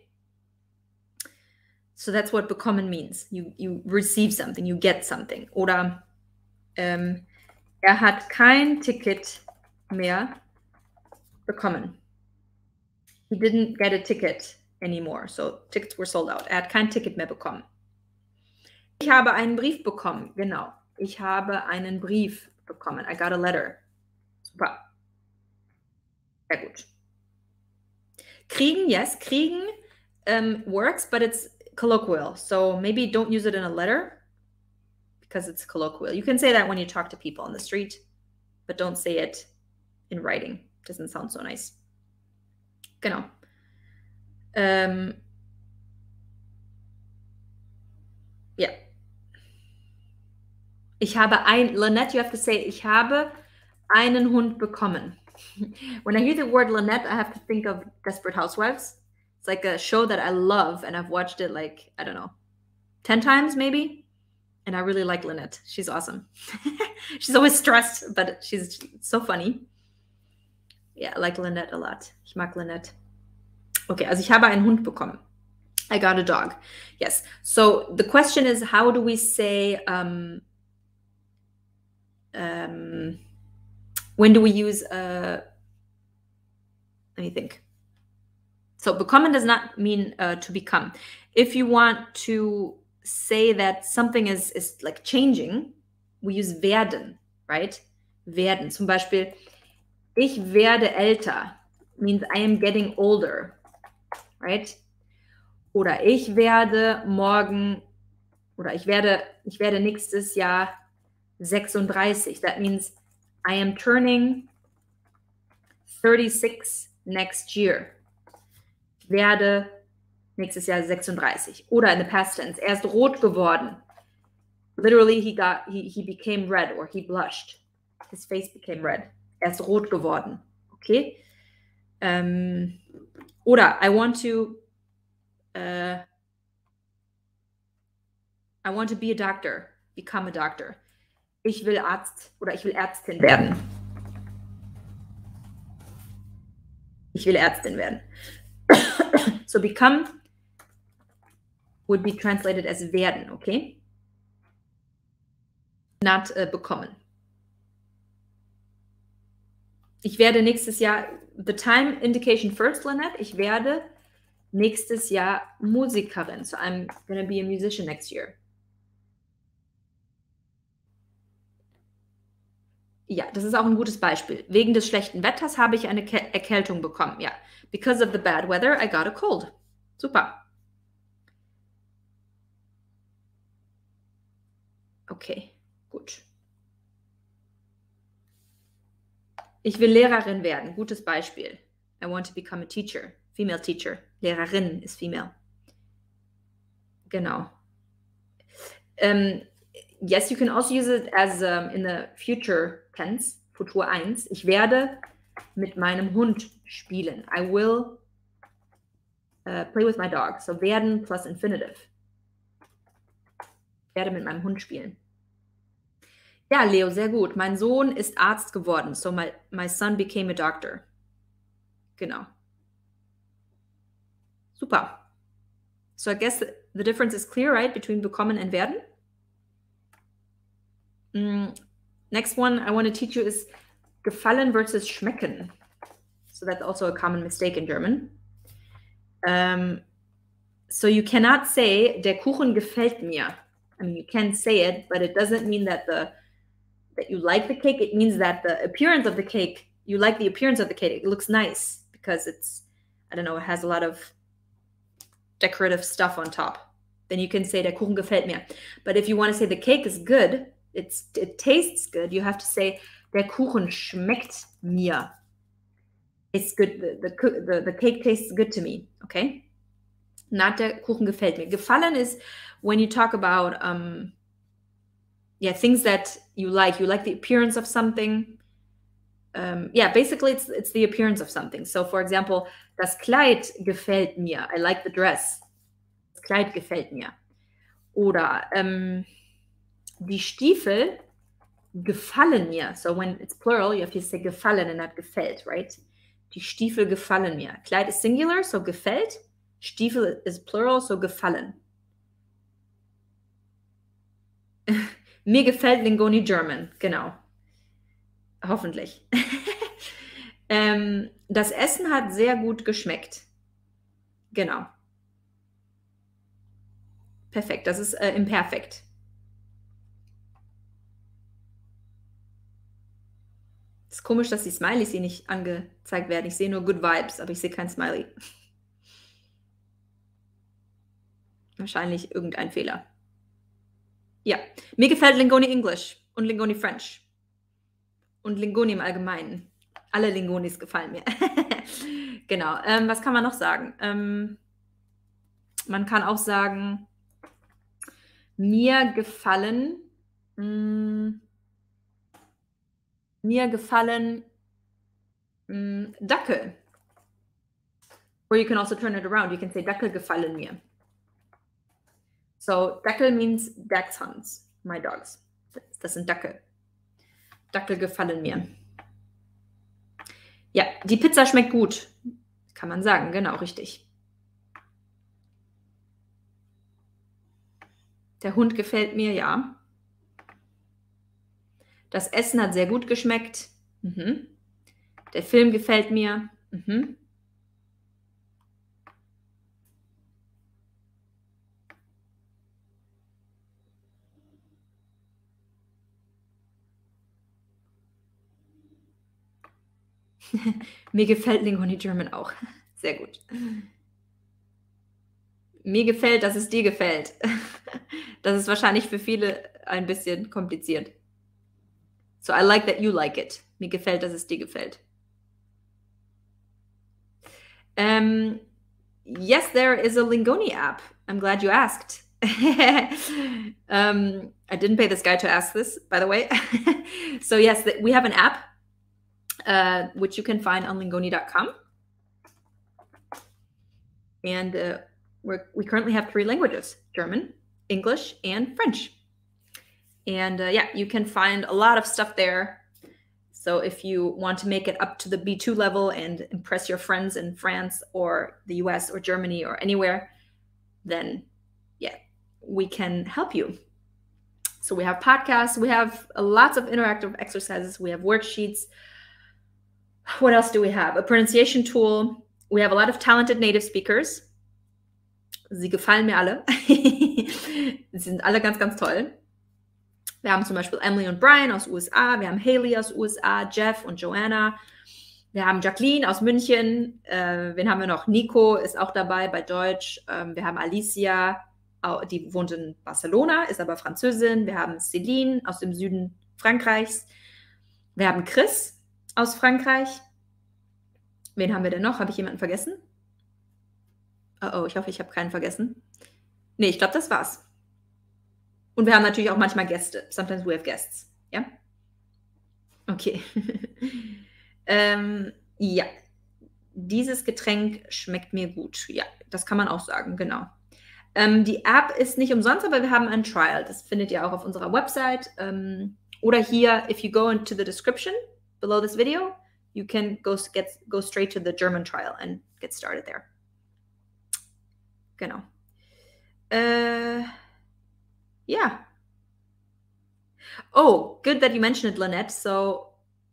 So that's what bekommen means. You, you receive something, you get something. Oder ähm, er hat kein Ticket mehr bekommen. He didn't get a ticket anymore. So tickets were sold out. Er hat kein Ticket mehr bekommen. Ich habe einen Brief bekommen. Genau. Ich habe einen Brief bekommen. I got a letter. Super. Sehr gut. Kriegen, yes. Kriegen um, works, but it's colloquial. So maybe don't use it in a letter because it's colloquial. You can say that when you talk to people on the street, but don't say it in writing. Doesn't sound so nice. Genau. Um, yeah. Ich habe ein, Lynette, you have to say, ich habe einen Hund bekommen. When I hear the word Lynette, I have to think of Desperate Housewives. It's like a show that I love, and I've watched it like, I don't know, ten times maybe. And I really like Lynette. She's awesome. She's always stressed, but she's so funny. Yeah, I like Lynette a lot. Ich mag Lynette. Okay, also ich habe einen Hund bekommen. I got a dog. Yes. So the question is, how do we say, um, um, when do we use, uh, let me think. So bekommen does not mean uh, to become. If you want to say that something is, is like changing, we use werden, right? Werden. Zum Beispiel, ich werde älter means I am getting older, right? Oder ich werde morgen, oder ich werde, ich werde nächstes Jahr sechsunddreißig. That means I am turning thirty-six next year. Ich werde nächstes Jahr sechsunddreißig. Oder in the past tense, er ist rot geworden. Literally, he got, he, he became red or he blushed. His face became red. Er ist rot geworden. Okay? Um, oder I want to, uh, I want to be a doctor. Become a doctor. Ich will Arzt oder ich will Ärztin werden. Ich will Ärztin werden. So become would be translated as werden, okay? Not uh, bekommen. Ich werde nächstes Jahr, the time indication first, Lynette, ich werde nächstes Jahr Musikerin. So I'm going to be a musician next year. Ja, das ist auch ein gutes Beispiel. Wegen des schlechten Wetters habe ich eine Ke- Erkältung bekommen. Ja, because of the bad weather, I got a cold. Super. Okay, gut. Ich will Lehrerin werden. Gutes Beispiel. I want to become a teacher. Female teacher. Lehrerin ist female. Genau. Um, yes, you can also use it as um, in the future tense, Futur eins. Ich werde mit meinem Hund spielen. I will uh, play with my dog. So werden plus infinitive. Ich werde mit meinem Hund spielen. Ja, Leo, sehr gut. Mein Sohn ist Arzt geworden. So my, my son became a doctor. Genau. Super. So I guess the, the difference is clear, right? Between bekommen and werden. Mm, next one I want to teach you is gefallen versus schmecken. So that's also a common mistake in German. Um, so you cannot say, der Kuchen gefällt mir. I mean, you can say it, but it doesn't mean that the that you like the cake. It means that the appearance of the cake, you like the appearance of the cake. It looks nice because it's, I don't know, it has a lot of decorative stuff on top. Then you can say, der Kuchen gefällt mir. But if you want to say the cake is good, it's it tastes good, you have to say, der Kuchen schmeckt mir. It's good. The, the, the, the cake tastes good to me. Okay? Not der Kuchen gefällt mir. Gefallen is when you talk about um, yeah, things that you like. You like the appearance of something. Um, yeah, basically it's it's the appearance of something. So for example, das Kleid gefällt mir. I like the dress. Das Kleid gefällt mir. Oder um, die Stiefel gefallen mir. So when it's plural, you have to say gefallen and not gefällt, right? Die Stiefel gefallen mir. Kleid is singular, so gefällt. Stiefel is plural, so gefallen. Mir gefällt Lingoni German, genau. Hoffentlich. ähm, das Essen hat sehr gut geschmeckt. Genau. Perfekt, das ist äh, imperfekt. Es ist komisch, dass die Smileys hier nicht angezeigt werden. Ich sehe nur Good Vibes, aber ich sehe kein Smiley. Wahrscheinlich irgendein Fehler. Ja, mir gefällt Lingoni English und Lingoni French. Und Lingoni im Allgemeinen. Alle Lingonis gefallen mir. Genau. Ähm, was kann man noch sagen? Ähm, man kann auch sagen, mir gefallen, mh, mir gefallen mh, Dackel. Or you can also turn it around. You can say Dackel gefallen mir. So Dackel means Dachshunds, my dogs. Das sind Dackel. Dackel gefallen mir. Ja, die Pizza schmeckt gut. Kann man sagen, genau, richtig. Der Hund gefällt mir, ja. Das Essen hat sehr gut geschmeckt. Mhm. Der Film gefällt mir. Mhm. Mir gefällt Lingoni German auch. Sehr gut. Mir gefällt, dass es dir gefällt. Das ist wahrscheinlich für viele ein bisschen kompliziert. So I like that you like it. Mir gefällt, dass es dir gefällt. Um, yes, there is a Lingoni app. I'm glad you asked. um, I didn't pay this guy to ask this, by the way. So yes, we have an app, uh, which you can find on lingoni dot com. And uh, we're, we currently have three languages: German, English, and French. And uh, yeah, you can find a lot of stuff there. So if you want to make it up to the B two level and impress your friends in France or the U S or Germany or anywhere, then yeah, we can help you. So we have podcasts, we have lots of interactive exercises, we have worksheets. What else do we have? A pronunciation tool. We have a lot of talented native speakers. Sie gefallen mir alle. Sie sind alle ganz, ganz toll. Wir haben zum Beispiel Emily und Brian aus U S A, wir haben Haley aus U S A, Jeff und Joanna, wir haben Jacqueline aus München, äh, wen haben wir noch? Nico ist auch dabei bei Deutsch, ähm, wir haben Alicia, die wohnt in Barcelona, ist aber Französin, wir haben Céline aus dem Süden Frankreichs, wir haben Chris aus Frankreich, wen haben wir denn noch? Habe ich jemanden vergessen? Oh, oh, ich hoffe, ich habe keinen vergessen. Nee, ich glaube, das war's. Und wir haben natürlich auch manchmal Gäste. Sometimes we have guests. Ja? Okay. ähm, ja. Dieses Getränk schmeckt mir gut. Ja, das kann man auch sagen, genau. Ähm, die App ist nicht umsonst, aber wir haben ein Trial. Das findet ihr auch auf unserer Website. Ähm, oder hier, if you go into the description below this video, you can go, get, go straight to the German trial and get started there. Genau. Äh... Yeah. Oh, good that you mentioned it, Lynette. So,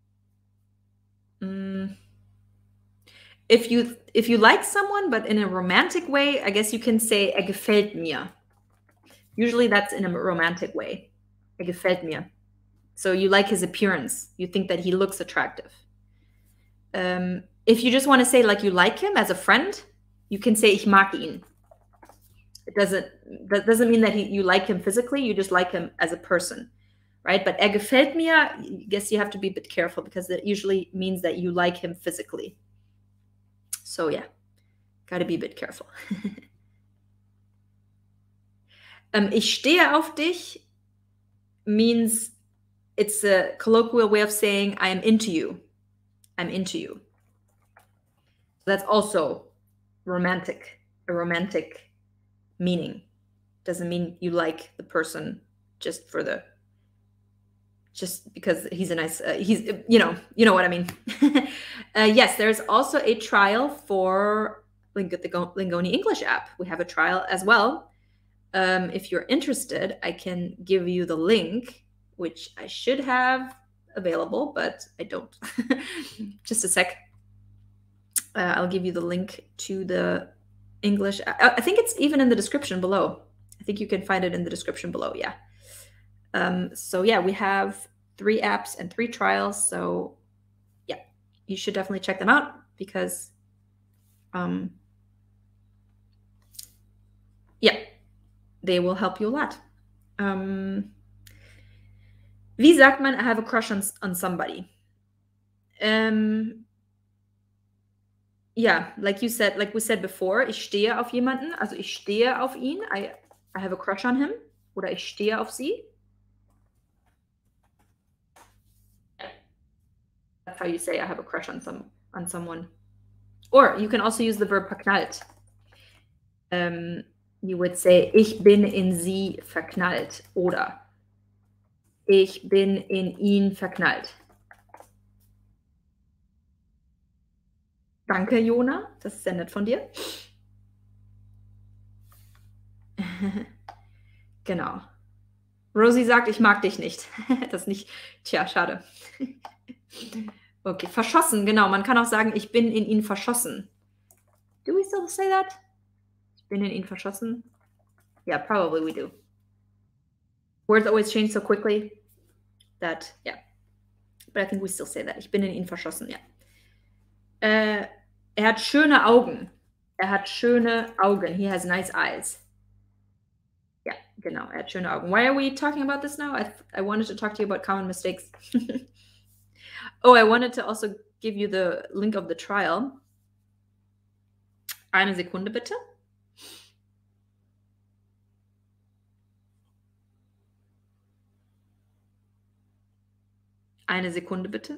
um, if you if you like someone, but in a romantic way, I guess you can say "Er gefällt mir." Usually, that's in a romantic way. "Er gefällt mir." So you like his appearance. You think that he looks attractive. Um, if you just want to say like you like him as a friend, you can say "Ich mag ihn." It doesn't that doesn't mean that he, you like him physically, you just like him as a person, right? But "Er gefällt mir," I guess you have to be a bit careful because it usually means that you like him physically. So yeah, gotta be a bit careful. um, ich stehe auf dich means it's a colloquial way of saying I am into you. I'm into you. That's also romantic, a romantic meaning. Doesn't mean you like the person just for the just because he's a nice uh, he's you know you know what I mean. uh, yes, there's also a trial for Ling- the Lingoni English app. We have a trial as well. Um, if you're interested, I can give you the link, which I should have available, but I don't. Just a sec. Uh, I'll give you the link to the English. I think it's even in the description below. I think you can find it in the description below. Yeah. Um, so yeah, we have three apps and three trials. So yeah, you should definitely check them out because um, yeah, they will help you a lot. Um, wie sagt man, I have a crush on, on somebody? Um, Yeah, like you said, like we said before, ich stehe auf jemanden, also ich stehe auf ihn, I, I have a crush on him, oder ich stehe auf sie. That's how you say I have a crush on some on someone. Or you can also use the verb verknallt. Um, you would say, ich bin in sie verknallt, oder ich bin in ihn verknallt. Danke, Jona. Das ist sehr nett von dir. Genau. Rosie sagt, ich mag dich nicht. Das nicht. Tja, schade. Okay, verschossen, genau. Man kann auch sagen, ich bin in ihn verschossen. Do we still say that? Ich bin in ihn verschossen? Yeah, probably we do. Words always change so quickly that, yeah. But I think we still say that. Ich bin in ihn verschossen, ja. Äh, er hat schöne Augen. Er hat schöne Augen. He has nice eyes. Ja, genau. Er hat schöne Augen. Why are we talking about this now? I, I wanted to talk to you about common mistakes. Oh, I wanted to also give you the link of the trial. Eine Sekunde bitte. Eine Sekunde bitte.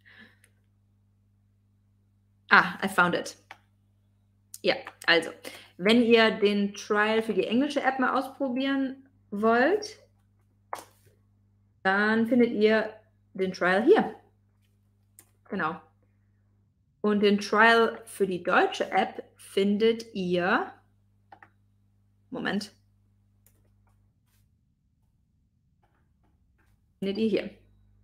Ah, I found it. Ja, also, Wenn ihr den Trial für die englische App mal ausprobieren wollt, dann findet ihr den Trial hier. Genau. Und den Trial für die deutsche App findet ihr, Moment, findet ihr hier.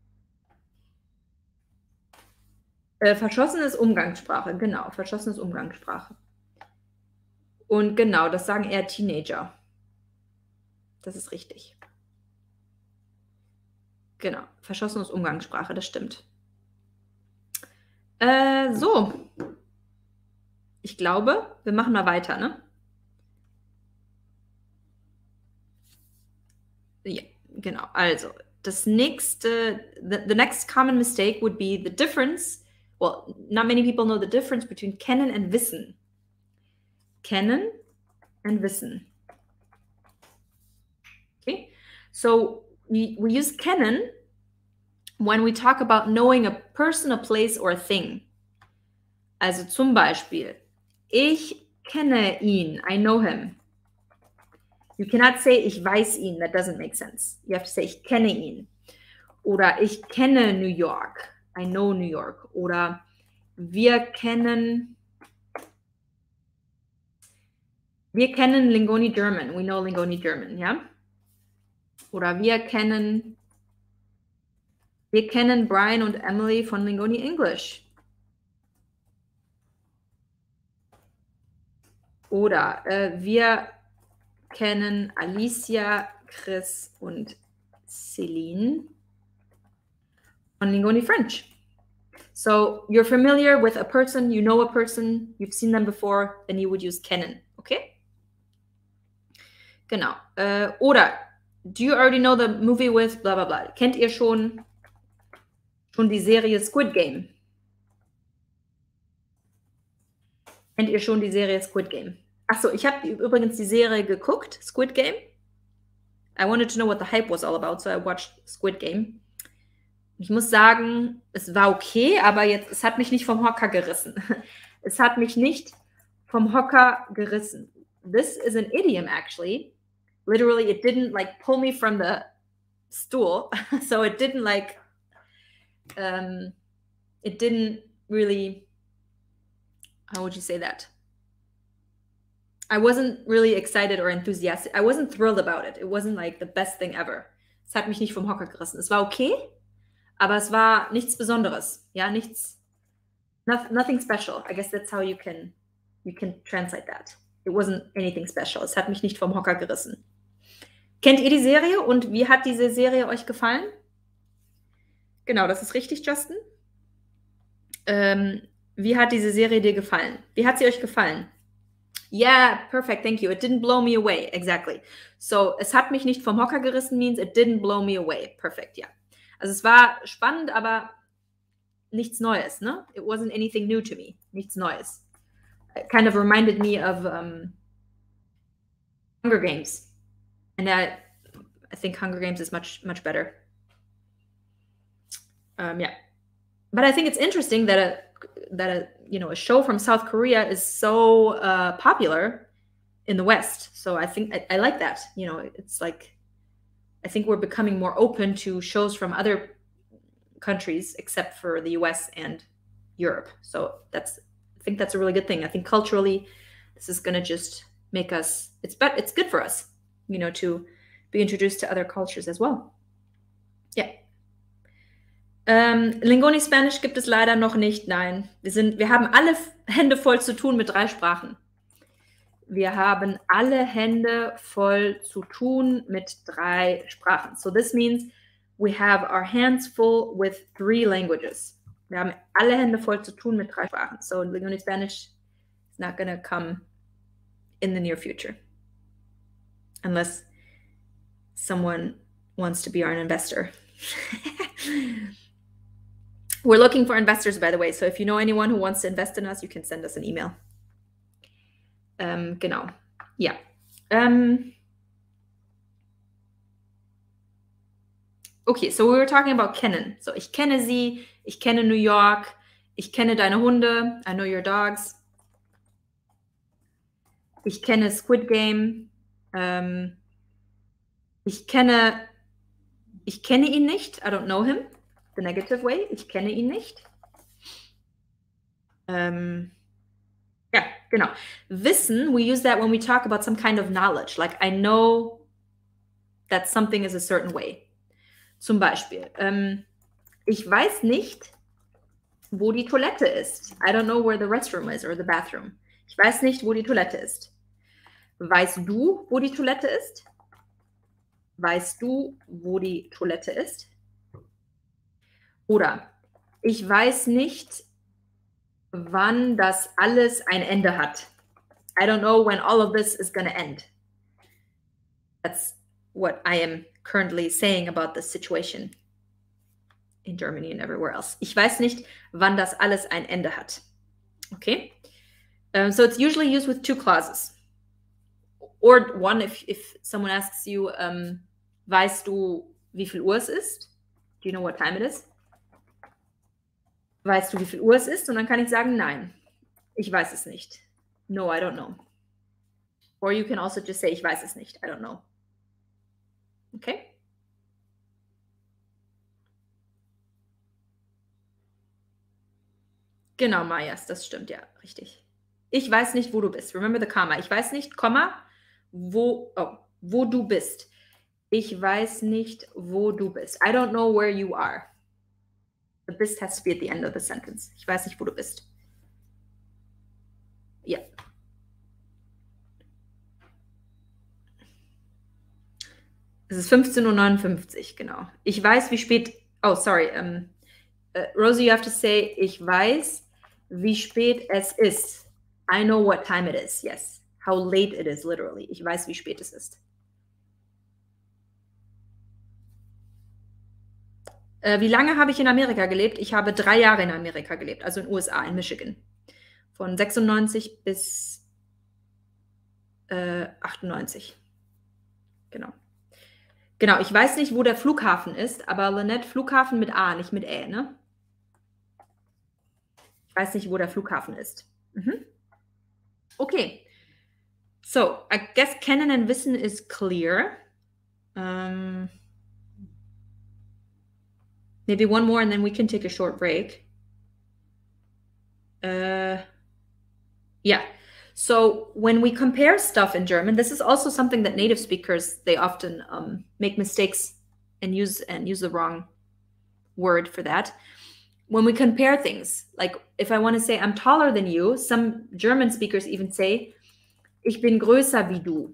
Äh, verschossen ist Umgangssprache, genau, verschossen ist Umgangssprache. Und genau, das sagen eher Teenager. Das ist richtig. Genau, verschossen ist Umgangssprache, das stimmt. Äh, so. Ich glaube, wir machen mal weiter, ne? Ja, genau. Also, das nächste, the, the next common mistake would be the difference. Well, not many people know the difference between kennen and wissen. Kennen and wissen. Okay, so we, we use kennen when we talk about knowing a person, a place, or a thing. Also zum Beispiel, ich kenne ihn, I know him. You cannot say, ich weiß ihn, that doesn't make sense. You have to say, ich kenne ihn. Oder ich kenne New York, I know New York. Oder wir kennen, wir kennen Lingoni German, we know Lingoni German, ja? Oder wir kennen, wir kennen Brian und Emily von Lingoni English. Oder äh, wir kennen Alicia, Chris und Celine von Lingoni French. So you're familiar with a person, you know a person, you've seen them before, then you would use kennen, okay? Genau. Äh, oder do you already know the movie with blah blah blah? Kennt ihr schon, schon die Serie Squid Game? Kennt ihr schon die Serie Squid Game? Achso, ich habe übrigens die Serie geguckt, Squid Game. I wanted to know what the hype was all about, so I watched Squid Game. Ich muss sagen, es war okay, aber jetzt, es hat mich nicht vom Hocker gerissen. Es hat mich nicht vom Hocker gerissen. This is an idiom, actually. Literally, it didn't like pull me from the stool. So it didn't like, um, it didn't really, how would you say that? I wasn't really excited or enthusiastic. I wasn't thrilled about it. It wasn't like the best thing ever. Es hat mich nicht vom Hocker gerissen. Es war okay, aber es war nichts Besonderes. Ja, nichts, nothing special. I guess that's how you can, you can translate that. It wasn't anything special. Es hat mich nicht vom Hocker gerissen. Kennt ihr die Serie und wie hat diese Serie euch gefallen? Genau, das ist richtig, Justin. Ähm, wie hat diese Serie dir gefallen? Wie hat sie euch gefallen? Yeah, perfect, thank you. It didn't blow me away, exactly. So, es hat mich nicht vom Hocker gerissen means it didn't blow me away. Perfect, ja. Yeah. Also es war spannend, aber nichts Neues, ne? It wasn't anything new to me. Nichts Neues. It kind of reminded me of um, Hunger Games. And I, I think Hunger Games is much, much better. Um, yeah. But I think it's interesting that a, that a, you know, a show from South Korea is so uh, popular in the West. So I think I, I like that. You know, it's like, I think we're becoming more open to shows from other countries except for the U S and Europe. So that's, I think that's a really good thing. I think culturally, this is going to just make us, it's but it's good for us, you know, to be introduced to other cultures as well. Yeah. Ähm, Lingoni Spanish gibt es leider noch nicht, nein. Wir, sind, wir haben alle Hände voll zu tun mit drei Sprachen. Wir haben alle Hände voll zu tun mit drei Sprachen. So this means we have our hands full with three languages. Wir haben alle Hände voll zu tun mit drei Sprachen. So Lingoni Spanish is not going to come in the near future. Unless someone wants to be our investor. We're looking for investors, by the way. So if you know anyone who wants to invest in us, you can send us an email. Ähm, genau. Ja. Ähm, okay, so we were talking about kennen. So ich kenne sie, ich kenne New York, ich kenne deine Hunde, I know your dogs. Ich kenne Squid Game. Ähm, ich kenne, ich kenne ihn nicht. I don't know him. The negative way. Ich kenne ihn nicht. Ähm, ja, genau. Wissen, we use that when we talk about some kind of knowledge. Like, I know that something is a certain way. Zum Beispiel, ähm, ich weiß nicht, wo die Toilette ist. I don't know where the restroom is or the bathroom. Ich weiß nicht, wo die Toilette ist. Weißt du, wo die Toilette ist? Weißt du, wo die Toilette ist? Oder ich weiß nicht, wann das alles ein Ende hat. I don't know when all of this is gonna end. That's what I am currently saying about this situation in Germany and everywhere else. Ich weiß nicht, wann das alles ein Ende hat. Okay? Um, so it's usually used with two clauses. Or one if, if someone asks you, um, weißt du, wie viel Uhr es ist? Do you know what time it is? Weißt du, wie viel Uhr es ist? Und dann kann ich sagen, nein, ich weiß es nicht. No, I don't know. Or you can also just say, ich weiß es nicht. I don't know. Okay? Genau, Majas, das stimmt, ja, richtig. Ich weiß nicht, wo du bist. Remember the comma. Ich weiß nicht, Komma, wo, oh, wo du bist. Ich weiß nicht, wo du bist. I don't know where you are. The bist has to be at the end of the sentence. Ich weiß nicht, wo du bist. Ja. Es ist fünfzehn Uhr neunundfünfzig, genau. Ich weiß, wie spät. Oh, sorry. Um, uh, Rosie, you have to say, ich weiß, wie spät es ist. I know what time it is. Yes. How late it is, literally. Ich weiß, wie spät es ist. Äh, wie lange habe ich in Amerika gelebt? Ich habe drei Jahre in Amerika gelebt, also in den U S A, in Michigan. Von sechsundneunzig bis äh, achtundneunzig. Genau. Genau, ich weiß nicht, wo der Flughafen ist, aber Lynette, Flughafen mit A, nicht mit Ä, ne? Ich weiß nicht, wo der Flughafen ist. Mhm. Okay. So, I guess kennen and wissen is clear. Um, maybe one more and then we can take a short break. Uh, yeah. So when we compare stuff in German, this is also something that native speakers, they often um, make mistakes and use and use the wrong word for that. When we compare things, like if I want to say I'm taller than you, some German speakers even say, ich bin größer wie du.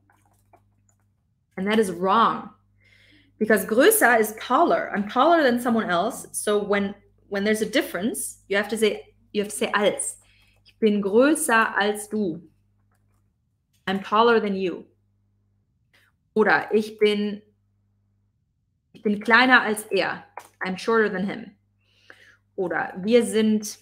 And that is wrong. Because größer is taller. I'm taller than someone else. So when when there's a difference, you have to say you have to say als. Ich bin größer als du. I'm taller than you. Oder ich bin ich bin kleiner als er. I'm shorter than him. Oder wir sind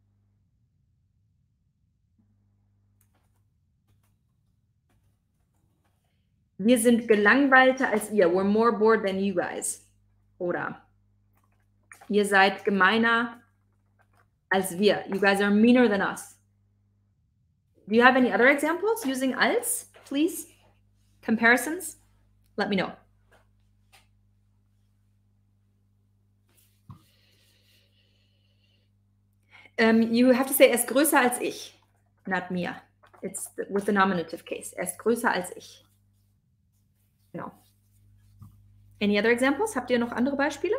wir sind gelangweilter als ihr. We're more bored than you guys. Oder ihr seid gemeiner als wir. You guys are meaner than us. Do you have any other examples using als, please? Comparisons? Let me know. Um, you have to say, er ist größer als ich, not mir. It's the, with the nominative case. Er ist größer als ich. Genau. Any other examples? Habt ihr noch andere Beispiele?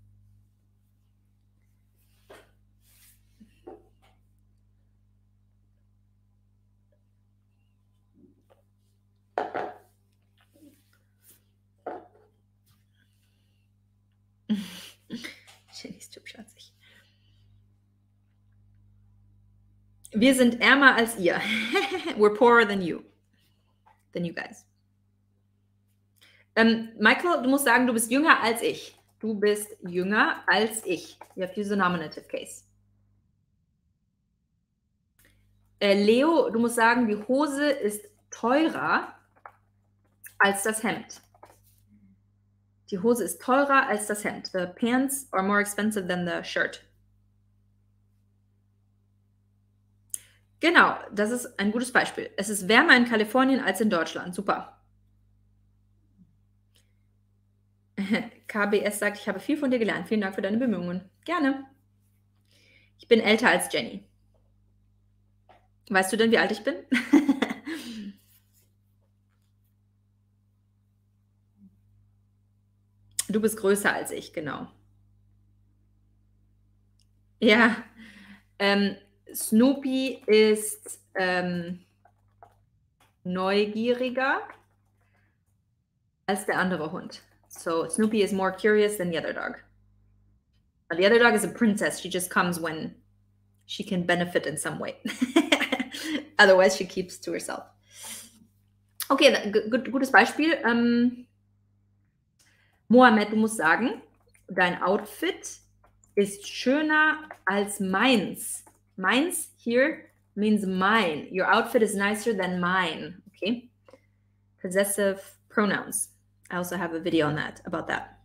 Jenny ist hübschatzig. Wir sind ärmer als ihr. We're poorer than you. Than you guys. Ähm, Michael, du musst sagen, du bist jünger als ich. Du bist jünger als ich. You have to use the nominative case. Äh, Leo, du musst sagen, die Hose ist teurer als das Hemd. Die Hose ist teurer als das Hemd. The pants are more expensive than the shirt. Genau, das ist ein gutes Beispiel. Es ist wärmer in Kalifornien als in Deutschland. Super. K B S sagt, ich habe viel von dir gelernt. Vielen Dank für deine Bemühungen. Gerne. Ich bin älter als Jenny. Weißt du denn, wie alt ich bin? Du bist größer als ich, genau. Ja, ähm, Snoopy ist ähm, neugieriger als der andere Hund. So Snoopy is more curious than the other dog. The other dog is a princess. She just comes when she can benefit in some way. Otherwise, she keeps to herself. Okay, gut, gutes Beispiel. Ähm, Mohammed, du musst sagen, dein Outfit ist schöner als meins. Meins here means mine. Your outfit is nicer than mine. Okay? Possessive pronouns. I also have a video on that, about that.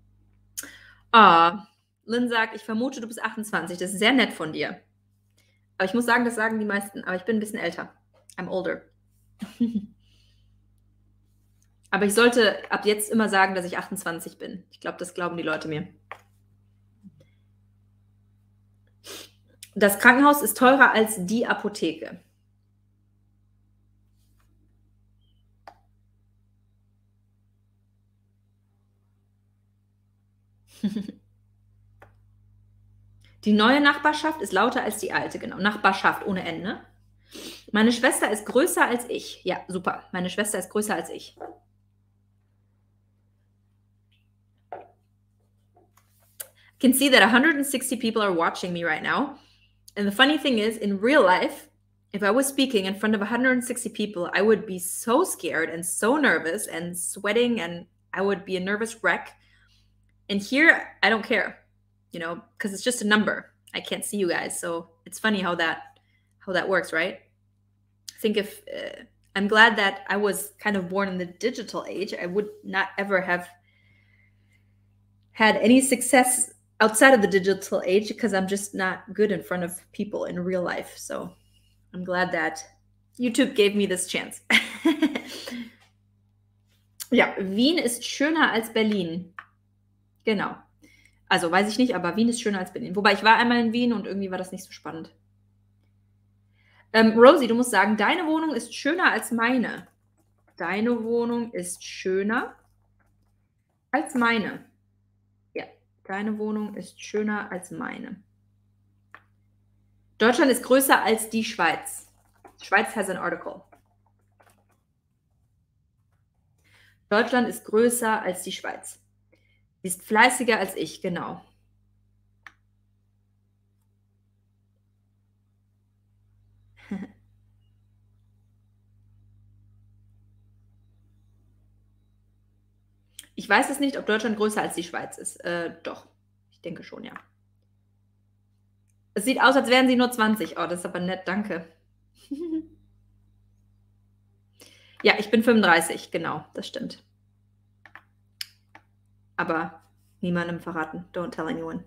Ah, Lynn sagt, ich vermute, du bist achtundzwanzig. Das ist sehr nett von dir. Aber ich muss sagen, das sagen die meisten. Aber ich bin ein bisschen älter. I'm older. Aber ich sollte ab jetzt immer sagen, dass ich achtundzwanzig bin. Ich glaube, das glauben die Leute mir. Das Krankenhaus ist teurer als die Apotheke. Die neue Nachbarschaft ist lauter als die alte, genau. Nachbarschaft ohne Ende. Meine Schwester ist größer als ich. Ja, super. Meine Schwester ist größer als ich. I can see that one hundred sixty people are watching me right now. And the funny thing is, in real life, if I was speaking in front of one hundred sixty people, I would be so scared and so nervous and sweating, and I would be a nervous wreck. And here, I don't care, you know, because it's just a number. I can't see you guys. So it's funny how that how that works, right? I think if uh, I'm glad that I was kind of born in the digital age. I would not ever have had any success outside of the digital age because I'm just not good in front of people in real life. So I'm glad that YouTube gave me this chance. Ja, Wien ist schöner als Berlin. Genau. Also weiß ich nicht, aber Wien ist schöner als Berlin. Wobei ich war einmal in Wien und irgendwie war das nicht so spannend. Ähm, Rosie, du musst sagen, deine Wohnung ist schöner als meine. Deine Wohnung ist schöner als meine. Ja, deine Wohnung ist schöner als meine. Deutschland ist größer als die Schweiz. Schweiz has an article. Deutschland ist größer als die Schweiz. Sie ist fleißiger als ich, genau. Ich weiß es nicht, ob Deutschland größer als die Schweiz ist. Äh, doch, ich denke schon, ja. Es sieht aus, als wären sie nur zwanzig. Oh, das ist aber nett, danke. Ja, ich bin fünfunddreißig, genau, das stimmt. Aber niemandem verraten. Don't tell anyone.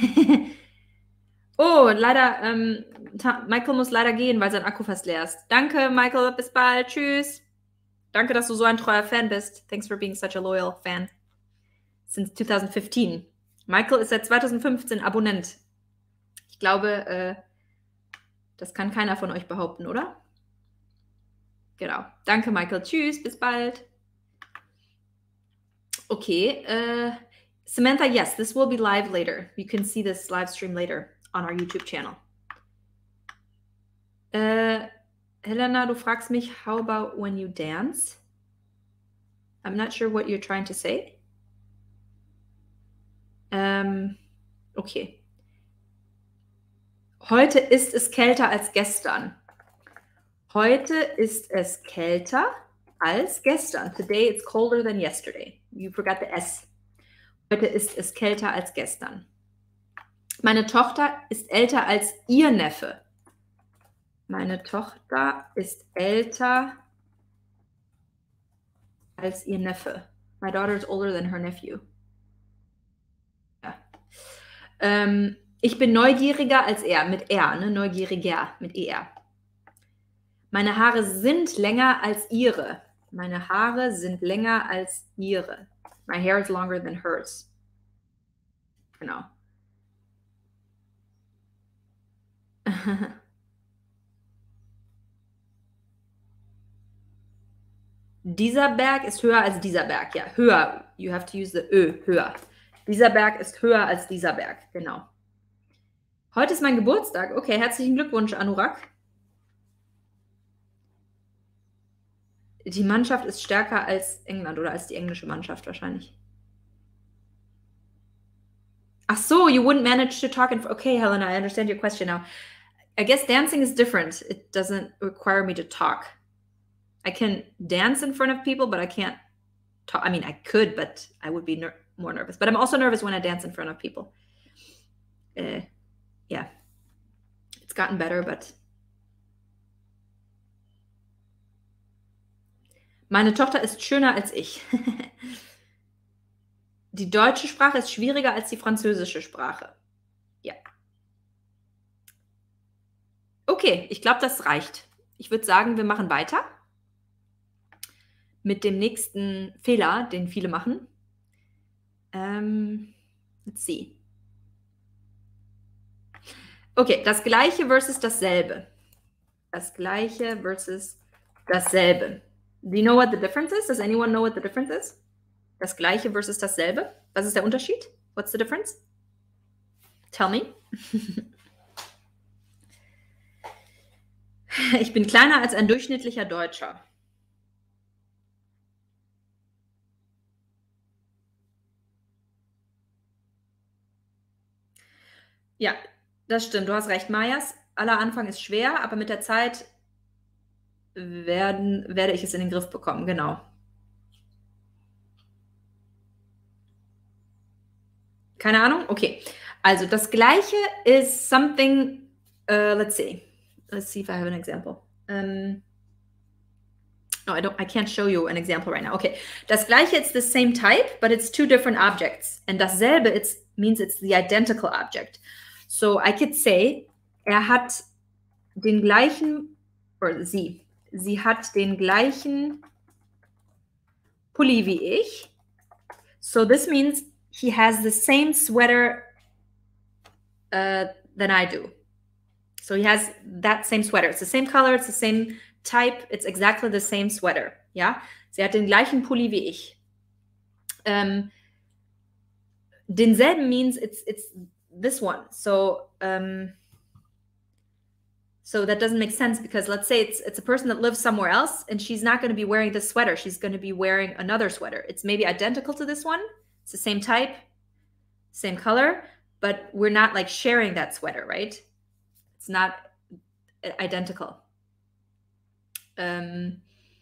Oh, leider, ähm, Michael muss leider gehen, weil sein Akku fast leer ist. Danke, Michael, bis bald, tschüss. Danke, dass du so ein treuer Fan bist. Thanks for being such a loyal fan. Since twenty fifteen. Michael ist seit zwanzig fünfzehn Abonnent. Ich glaube, äh, das kann keiner von euch behaupten, oder? Genau. Danke, Michael. Tschüss, bis bald. Okay. Uh, Samantha, yes, this will be live later. You can see this live stream later on our YouTube channel. Uh, Helena, du fragst mich, how about when you dance? I'm not sure what you're trying to say. Ähm, okay. Heute ist es kälter als gestern. Heute ist es kälter als gestern. Today it's colder than yesterday. You forgot the S. Heute ist es kälter als gestern. Meine Tochter ist älter als ihr Neffe. Meine Tochter ist älter als ihr Neffe. My daughter is older than her nephew. Ja. Ähm, ich bin neugieriger als er, mit R, ne? Neugieriger, mit E R. Meine Haare sind länger als ihre. Meine Haare sind länger als ihre. My hair is longer than hers. Genau. Dieser Berg ist höher als dieser Berg. Ja, höher. You have to use the Ö, höher. Dieser Berg ist höher als dieser Berg. Genau. Heute ist mein Geburtstag. Okay, herzlichen Glückwunsch, Anurag. Die Mannschaft ist stärker als England oder als die englische Mannschaft wahrscheinlich. Ach so, you wouldn't manage to talk in... Okay, Helena, I understand your question now. I guess dancing is different. It doesn't require me to talk. I can dance in front of people, but I can't talk. I mean, I could, but I would be ner more nervous. But I'm also nervous when I dance in front of people. Uh, yeah. It's gotten better, but... Meine Tochter ist schöner als ich. Die deutsche Sprache ist schwieriger als die französische Sprache. Ja. Okay, ich glaube, das reicht. Ich würde sagen, wir machen weiter mit dem nächsten Fehler, den viele machen. Ähm, let's see. Okay, das Gleiche versus dasselbe. Das Gleiche versus dasselbe. Do you know what the difference is? Does anyone know what the difference is? Das Gleiche versus dasselbe. Was ist der Unterschied? What's the difference? Tell me. Ich bin kleiner als ein durchschnittlicher Deutscher. Ja, das stimmt. Du hast recht, Majas. Aller Anfang ist schwer, aber mit der Zeit werden, werde ich es in den Griff bekommen. Genau. Keine Ahnung? Okay. Also das Gleiche ist something, uh, let's see. Let's see if I have an example. Um, no, I don't, I can't show you an example right now. Okay. Das Gleiche, it's the same type, but it's two different objects. And dasselbe, it means it's the identical object. So I could say, er hat den gleichen, oder sie, sie hat den gleichen Pulli wie ich. So this means he has the same sweater uh, than I do. So he has that same sweater. It's the same color, it's the same type, it's exactly the same sweater. Ja? Sie hat den gleichen Pulli wie ich. Um, denselben means it's it's this one. So um, so that doesn't make sense because let's say it's it's a person that lives somewhere else and she's not going to be wearing this sweater. She's going to be wearing another sweater. It's maybe identical to this one. It's the same type, same color, but we're not like sharing that sweater, right? It's not identical. Um,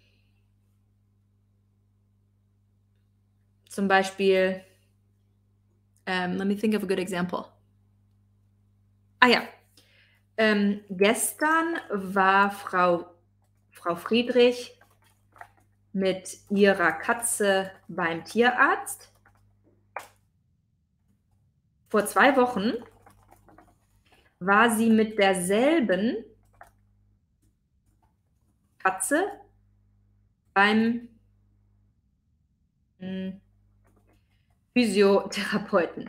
zum Beispiel, um, let me think of a good example. Ah ja, ähm, gestern war Frau, Frau Friedrich mit ihrer Katze beim Tierarzt. Vor zwei Wochen war sie mit derselben Katze beim hm, Physiotherapeuten.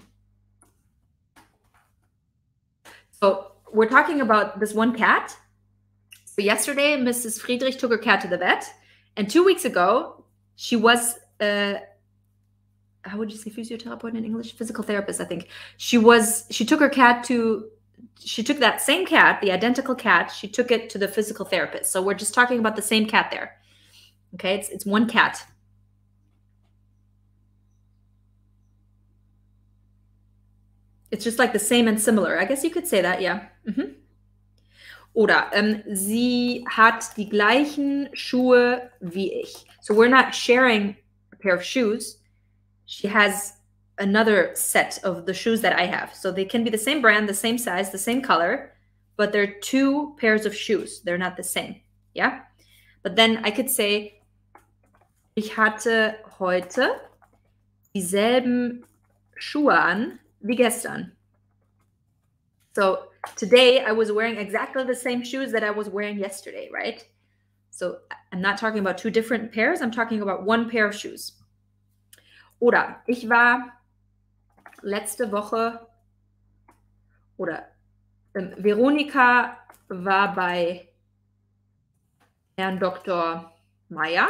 So we're talking about this one cat. So yesterday, Missus Friedrich took her cat to the vet, and two weeks ago, she was uh, how would you say physiotherapist in English? Physical therapist, I think. She was. She took her cat to. She took that same cat, the identical cat. She took it to the physical therapist. So we're just talking about the same cat there. Okay, it's it's one cat. It's just like the same and similar. I guess you could say that, yeah. Mhm. Oder ähm, sie hat die gleichen Schuhe wie ich. So we're not sharing a pair of shoes. She has another set of the shoes that I have. So they can be the same brand, the same size, the same color, but they're two pairs of shoes. They're not the same, yeah? But then I could say, ich hatte heute dieselben Schuhe an wie gestern. So today I was wearing exactly the same shoes that I was wearing yesterday, right? So I'm not talking about two different pairs, I'm talking about one pair of shoes. Oder ich war letzte Woche oder ähm, Veronika war bei Herrn Doktor Meier.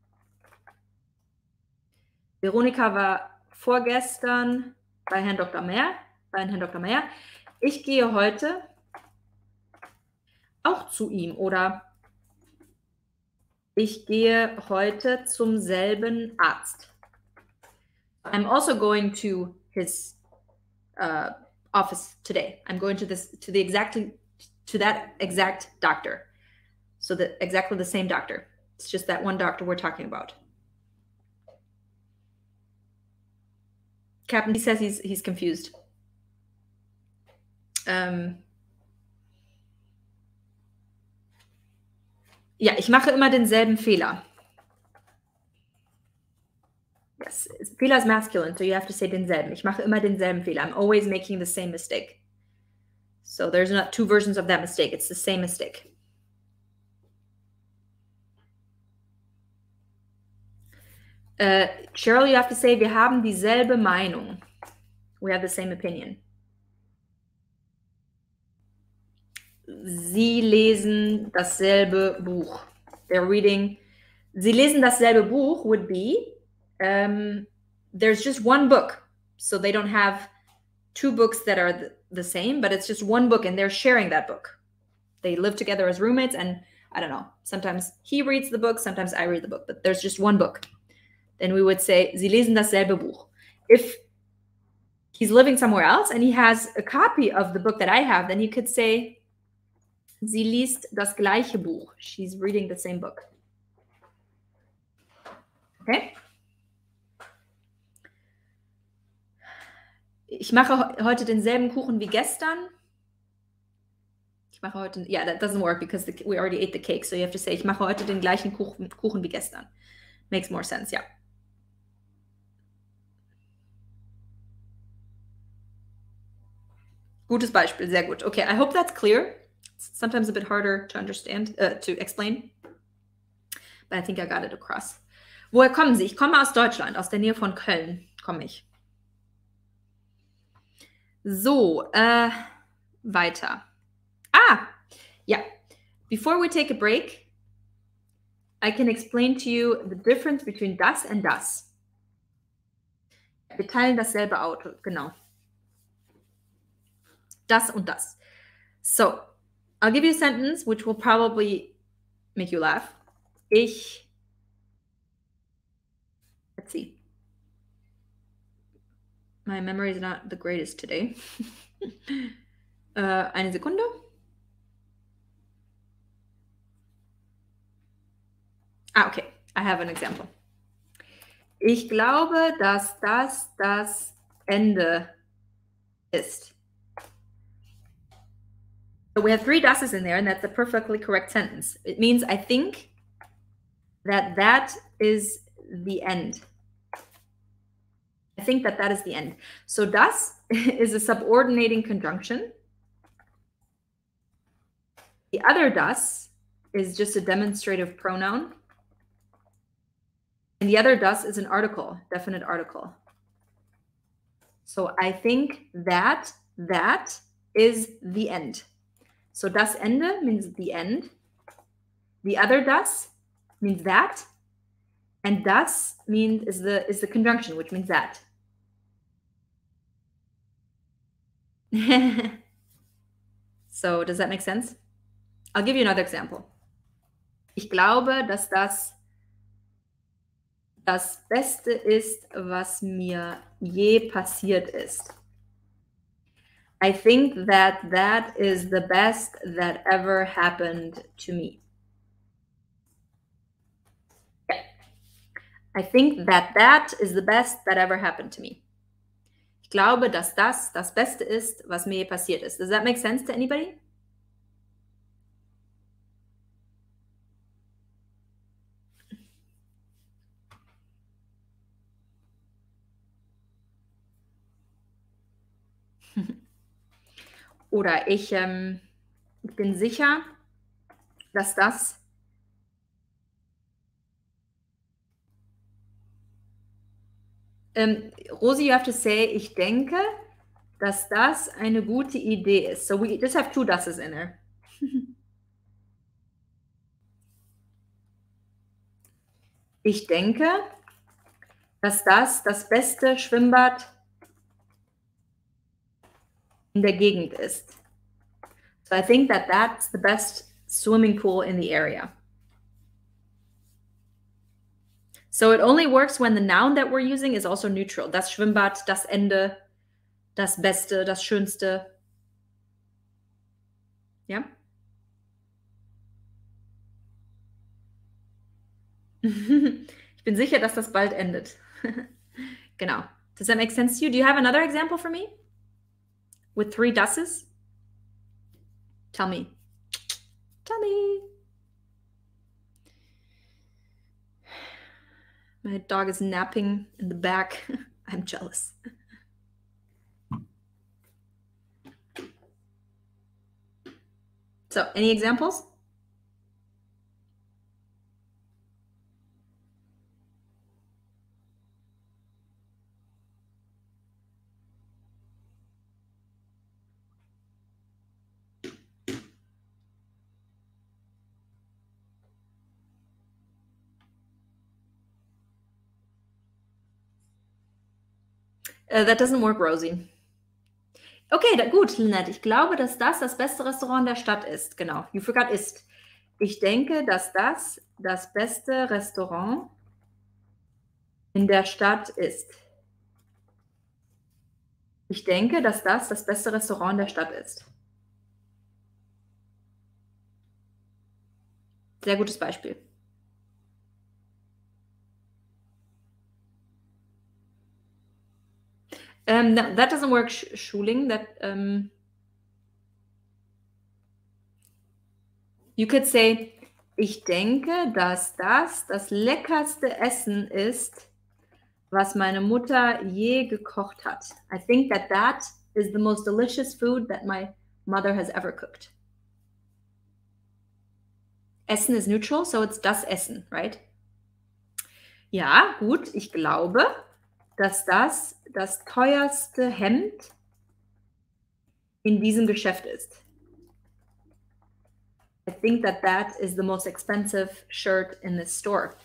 Veronika war vorgestern bei Herrn Doktor Meier, bei Herrn Doktor Meier. Ich gehe heute auch zu ihm oder ich gehe heute zum selben Arzt. I'm also going to his uh, office today. I'm going to this to the exactly to that exact doctor. So the exactly the same doctor. It's just that one doctor we're talking about. Captain, he says he's he's confused. Ähm, ja, ich mache immer denselben Fehler. Yes, Fehler is masculine, so you have to say denselben. Ich mache immer denselben Fehler. I'm always making the same mistake. So there's not two versions of that mistake. It's the same mistake. Uh, Cheryl, you have to say, wir haben dieselbe Meinung. We have the same opinion. Sie lesen dasselbe Buch. They're reading. Sie lesen dasselbe Buch would be, um, there's just one book. So they don't have two books that are the, the same, but it's just one book and they're sharing that book. They live together as roommates and I don't know, sometimes he reads the book, sometimes I read the book, but there's just one book. Then we would say, Sie lesen dasselbe Buch. If he's living somewhere else and he has a copy of the book that I have, then you could say, Sie liest das gleiche Buch. She's reading the same book. Okay? Ich mache heute denselben Kuchen wie gestern. Ich mache heute, yeah, that doesn't work because the, we already ate the cake. So you have to say, ich mache heute den gleichen Kuchen, Kuchen wie gestern. Makes more sense, yeah. Gutes Beispiel, sehr gut. Okay, I hope that's clear. It's sometimes a bit harder to understand, uh, to explain. But I think I got it across. Woher kommen Sie? Ich komme aus Deutschland, aus der Nähe von Köln komme ich. So, äh, weiter. Ah, yeah. Before we take a break, I can explain to you the difference between das and das. Wir teilen dasselbe Auto, genau. Das und das. So, I'll give you a sentence which will probably make you laugh. Ich, let's see. My memory is not the greatest today. uh, eine Sekunde. Ah, okay. I have an example. Ich glaube, dass das das Ende ist. So we have three das's in there, and that's a perfectly correct sentence. It means I think that that is the end. I think that that is the end. So das is a subordinating conjunction. The other das is just a demonstrative pronoun. And the other das is an article, definite article. So I think that that is the end. So das Ende means the end. The other das means that. And das means is the is the conjunction, which means that. So does that make sense? I'll give you another example. Ich glaube, dass das das Beste ist, was mir je passiert ist. I think that that is the best that ever happened to me. Yeah. I think that that is the best that ever happened to me. Ich glaube, dass das das Beste ist, was mir je passiert ist. Does that make sense to anybody? Oder ich, ähm, ich bin sicher, dass das Ähm, Rosi, you have to say, ich denke, dass das eine gute Idee ist. So we just have two das's in there. Ich denke, dass das das beste Schwimmbad in der Gegend ist. So I think that that's the best swimming pool in the area. So it only works when the noun that we're using is also neutral. Das Schwimmbad, das Ende, das Beste, das Schönste. Ja? Ich bin sicher, dass das bald endet. Genau. Does that make sense to you? Do you have another example for me? With three das's? Tell me. Tell me. My dog is napping in the back. I'm jealous. So, any examples? Uh, that doesn't work, Rosie. Okay, da, gut, Lynette. Ich glaube, dass das das beste Restaurant der Stadt ist. Genau. You forgot ist. Ich denke, dass das das beste Restaurant in der Stadt ist. Ich denke, dass das das beste Restaurant in der Stadt ist. Sehr gutes Beispiel. Um, no, that doesn't work, Sch Schuling. That um, you could say, ich denke, dass das das leckerste Essen ist, was meine Mutter je gekocht hat. I think that that is the most delicious food that my mother has ever cooked. Essen is neutral, so it's das Essen, right? Ja, gut, ich glaube, dass das das teuerste Hemd in diesem Geschäft ist. I think that that is the most expensive shirt in this store.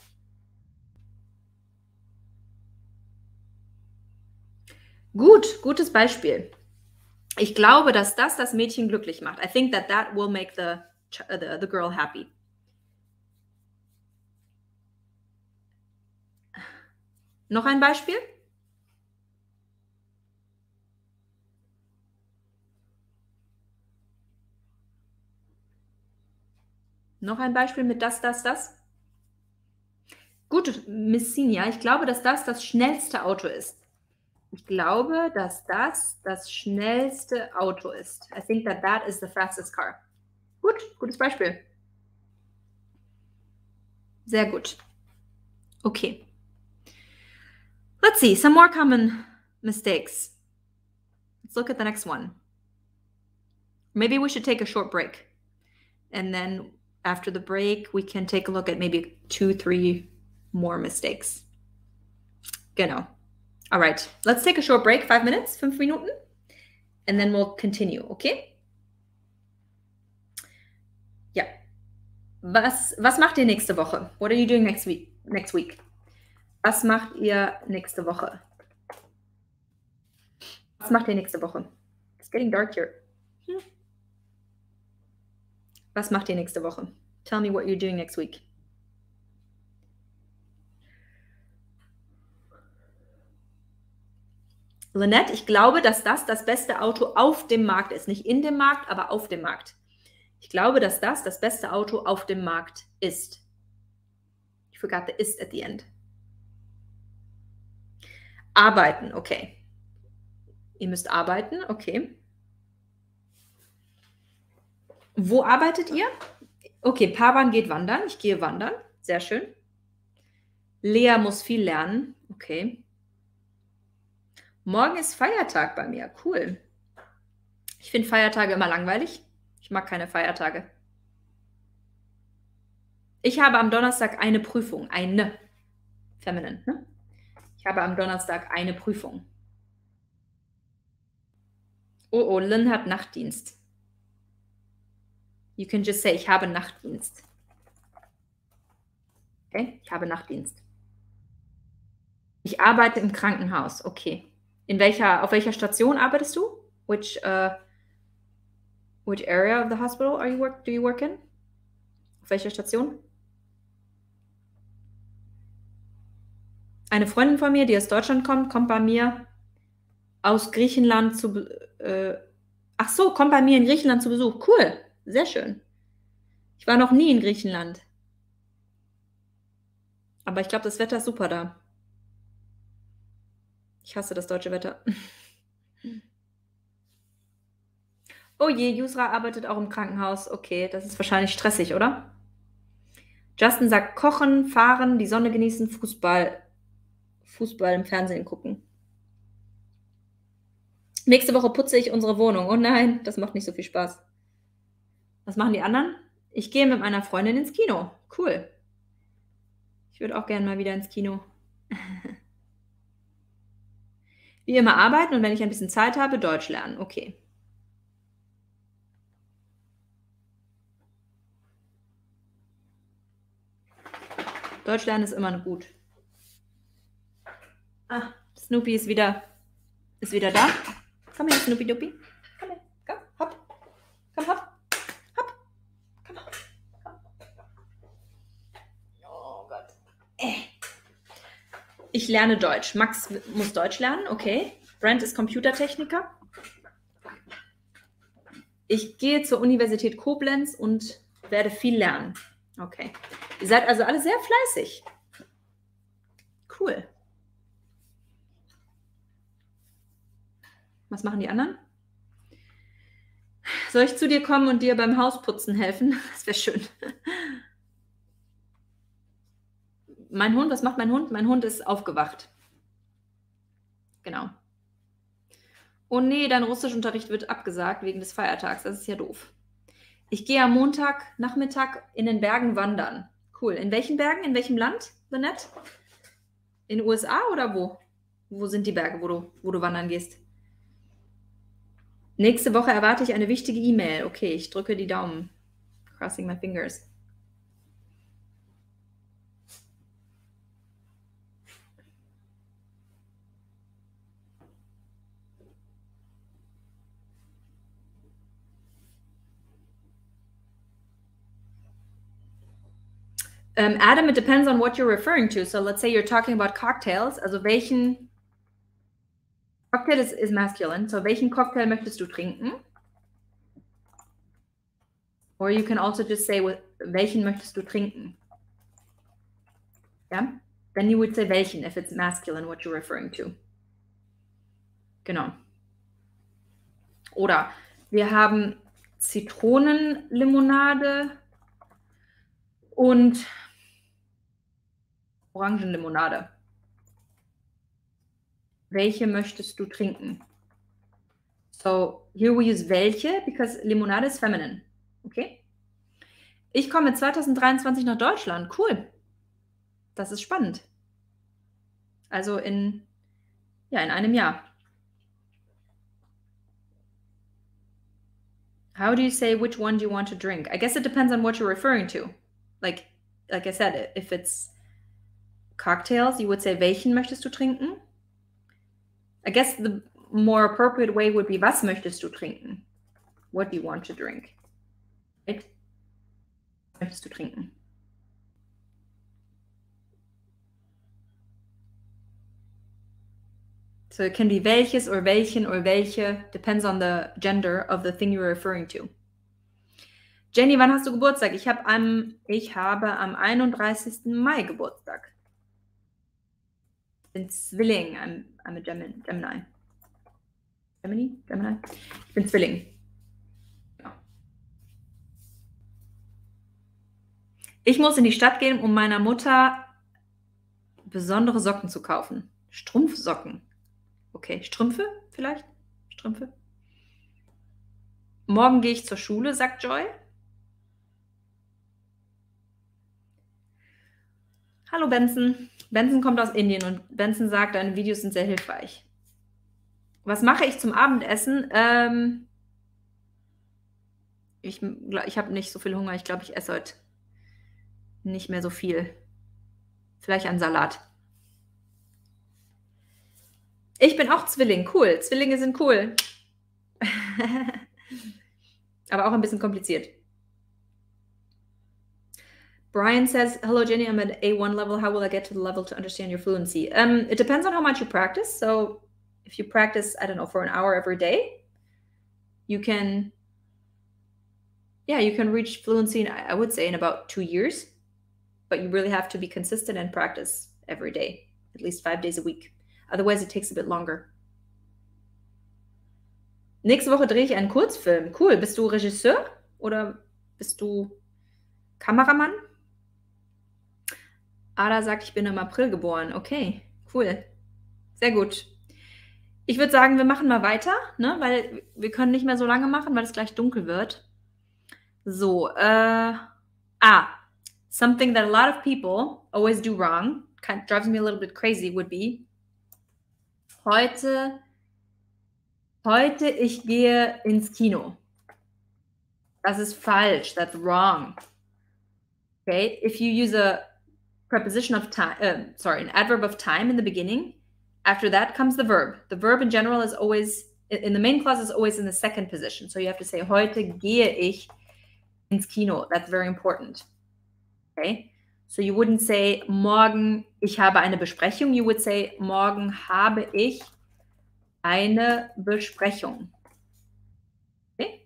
Gut, gutes Beispiel. Ich glaube, dass das das Mädchen glücklich macht. I think that that will make the, the, the girl happy. Noch ein Beispiel? Noch ein Beispiel mit das, das, das? Gut, Miss Sinja, ich glaube, dass das das schnellste Auto ist. Ich glaube, dass das das schnellste Auto ist. I think that that is the fastest car. Gut, gutes Beispiel. Sehr gut. Okay. Let's see, some more common mistakes. Let's look at the next one. Maybe we should take a short break. And then after the break, we can take a look at maybe two, three more mistakes. Genau. All right, let's take a short break, five minutes, fünf Minuten, and then we'll continue, okay? Ja. Was, was macht ihr nächste Woche? What are you doing next week? Next week? Was macht ihr nächste Woche? Was macht ihr nächste Woche? It's getting dark here. Hm. Was macht ihr nächste Woche? Tell me what you're doing next week. Lynette, ich glaube, dass das das beste Auto auf dem Markt ist. Nicht in dem Markt, aber auf dem Markt. Ich glaube, dass das das beste Auto auf dem Markt ist. You forgot the ist at the end. Arbeiten, okay. Ihr müsst arbeiten, okay. Wo arbeitet ihr? Okay, Pavan geht wandern. Ich gehe wandern. Sehr schön. Lea muss viel lernen. Okay. Morgen ist Feiertag bei mir. Cool. Ich finde Feiertage immer langweilig. Ich mag keine Feiertage. Ich habe am Donnerstag eine Prüfung. Eine. Feminine. Ne? Ich habe am Donnerstag eine Prüfung. Oh, oh, Lynn hat Nachtdienst. You can just say, ich habe Nachtdienst. Okay, ich habe Nachtdienst. Ich arbeite im Krankenhaus. Okay. In welcher, auf welcher Station arbeitest du? Which, uh, which area of the hospital are you work, do you work in? Auf welcher Station? Eine Freundin von mir, die aus Deutschland kommt, kommt bei mir aus Griechenland zu, äh, ach so, kommt bei mir in Griechenland zu Besuch. Cool, sehr schön. Ich war noch nie in Griechenland. Aber ich glaube, das Wetter ist super da. Ich hasse das deutsche Wetter. Oh je, Yusra arbeitet auch im Krankenhaus. Okay, das ist wahrscheinlich stressig, oder? Justin sagt kochen, fahren, die Sonne genießen, Fußball, Fußball im Fernsehen gucken. Nächste Woche putze ich unsere Wohnung. Oh nein, das macht nicht so viel Spaß. Was machen die anderen? Ich gehe mit meiner Freundin ins Kino. Cool. Ich würde auch gerne mal wieder ins Kino. Wie immer arbeiten und wenn ich ein bisschen Zeit habe, Deutsch lernen. Okay. Deutsch lernen ist immer gut. Ah, Snoopy ist wieder, ist wieder da. Komm her, Snoopy Duppy. Komm her, komm, hopp. Komm, hopp. Hopp. Komm, hopp. Oh Gott. Äh. Ich lerne Deutsch. Max muss Deutsch lernen, okay. Brent ist Computertechniker. Ich gehe zur Universität Koblenz und werde viel lernen. Okay. Ihr seid also alle sehr fleißig. Cool. Was machen die anderen? Soll ich zu dir kommen und dir beim Hausputzen helfen? Das wäre schön. Mein Hund, was macht mein Hund? Mein Hund ist aufgewacht. Genau. Oh nee, dein Russischunterricht wird abgesagt wegen des Feiertags. Das ist ja doof. Ich gehe am Montagnachmittag in den Bergen wandern. Cool. In welchen Bergen? In welchem Land, Lynette? In den U S A oder wo? Wo sind die Berge, wo du, wo du wandern gehst? Nächste Woche erwarte ich eine wichtige E-Mail. Okay, ich drücke die Daumen. Crossing my fingers. Um, Adam, it depends on what you're referring to. So let's say you're talking about cocktails. Also welchen Cocktail is, is masculine. So welchen Cocktail möchtest du trinken? Or you can also just say, welchen möchtest du trinken? Ja? Then you would say welchen if it's masculine, what you're referring to. Genau. Oder wir haben Zitronenlimonade und Orangenlimonade. Welche möchtest du trinken? So here we use welche because Limonade is feminine. Okay? Ich komme zwanzig dreiundzwanzig nach Deutschland. Cool. Das ist spannend. Also in, ja, in einem Jahr. How do you say which one do you want to drink? I guess it depends on what you're referring to. Like, like I said, if it's cocktails, you would say, welchen möchtest du trinken? I guess the more appropriate way would be, was möchtest du trinken? What do you want to drink? Right? Was möchtest du trinken? So it can be welches or welchen or welche, depends on the gender of the thing you're referring to. Jenny, wann hast du Geburtstag? Ich, hab am, ich habe am einunddreißigsten Mai Geburtstag. Ich bin Zwilling. I'm, I'm a Gemini. Gemini? Gemini? Gemini? Ich bin Zwilling. Ja. Ich muss in die Stadt gehen, um meiner Mutter besondere Socken zu kaufen. Strumpfsocken. Okay, Strümpfe vielleicht? Strümpfe? Morgen gehe ich zur Schule, sagt Joy. Hallo Benson. Benson kommt aus Indien und Benson sagt, deine Videos sind sehr hilfreich. Was mache ich zum Abendessen? Ähm, ich ich habe nicht so viel Hunger. Ich glaube, ich esse heute nicht mehr so viel. Vielleicht einen Salat. Ich bin auch Zwilling. Cool. Zwillinge sind cool. Aber auch ein bisschen kompliziert. Brian says, hello, Jenny, I'm at A one level. How will I get to the level to understand your fluency? Um, it depends on how much you practice. So if you practice, I don't know, for an hour every day, you can, yeah, you can reach fluency, in, I would say, in about two years. But you really have to be consistent and practice every day, at least five days a week. Otherwise, it takes a bit longer. Nächste Woche drehe ich einen Kurzfilm. Cool. Bist du Regisseur oder bist du Kameramann? Ada sagt, ich bin im April geboren. Okay, cool. Sehr gut. Ich würde sagen, wir machen mal weiter, ne? Weil wir können nicht mehr so lange machen, weil es gleich dunkel wird. So, äh, ah, something that a lot of people always do wrong, kind of drives me a little bit crazy, would be, heute, heute ich gehe ins Kino. Das ist falsch, that's wrong. Okay, if you use a preposition of time, uh, sorry, an adverb of time in the beginning, after that comes the verb. The verb in general is always, in the main clause is always in the second position. So you have to say, heute gehe ich ins Kino. That's very important. Okay? So you wouldn't say, morgen ich habe eine Besprechung. You would say, morgen habe ich eine Besprechung. Okay?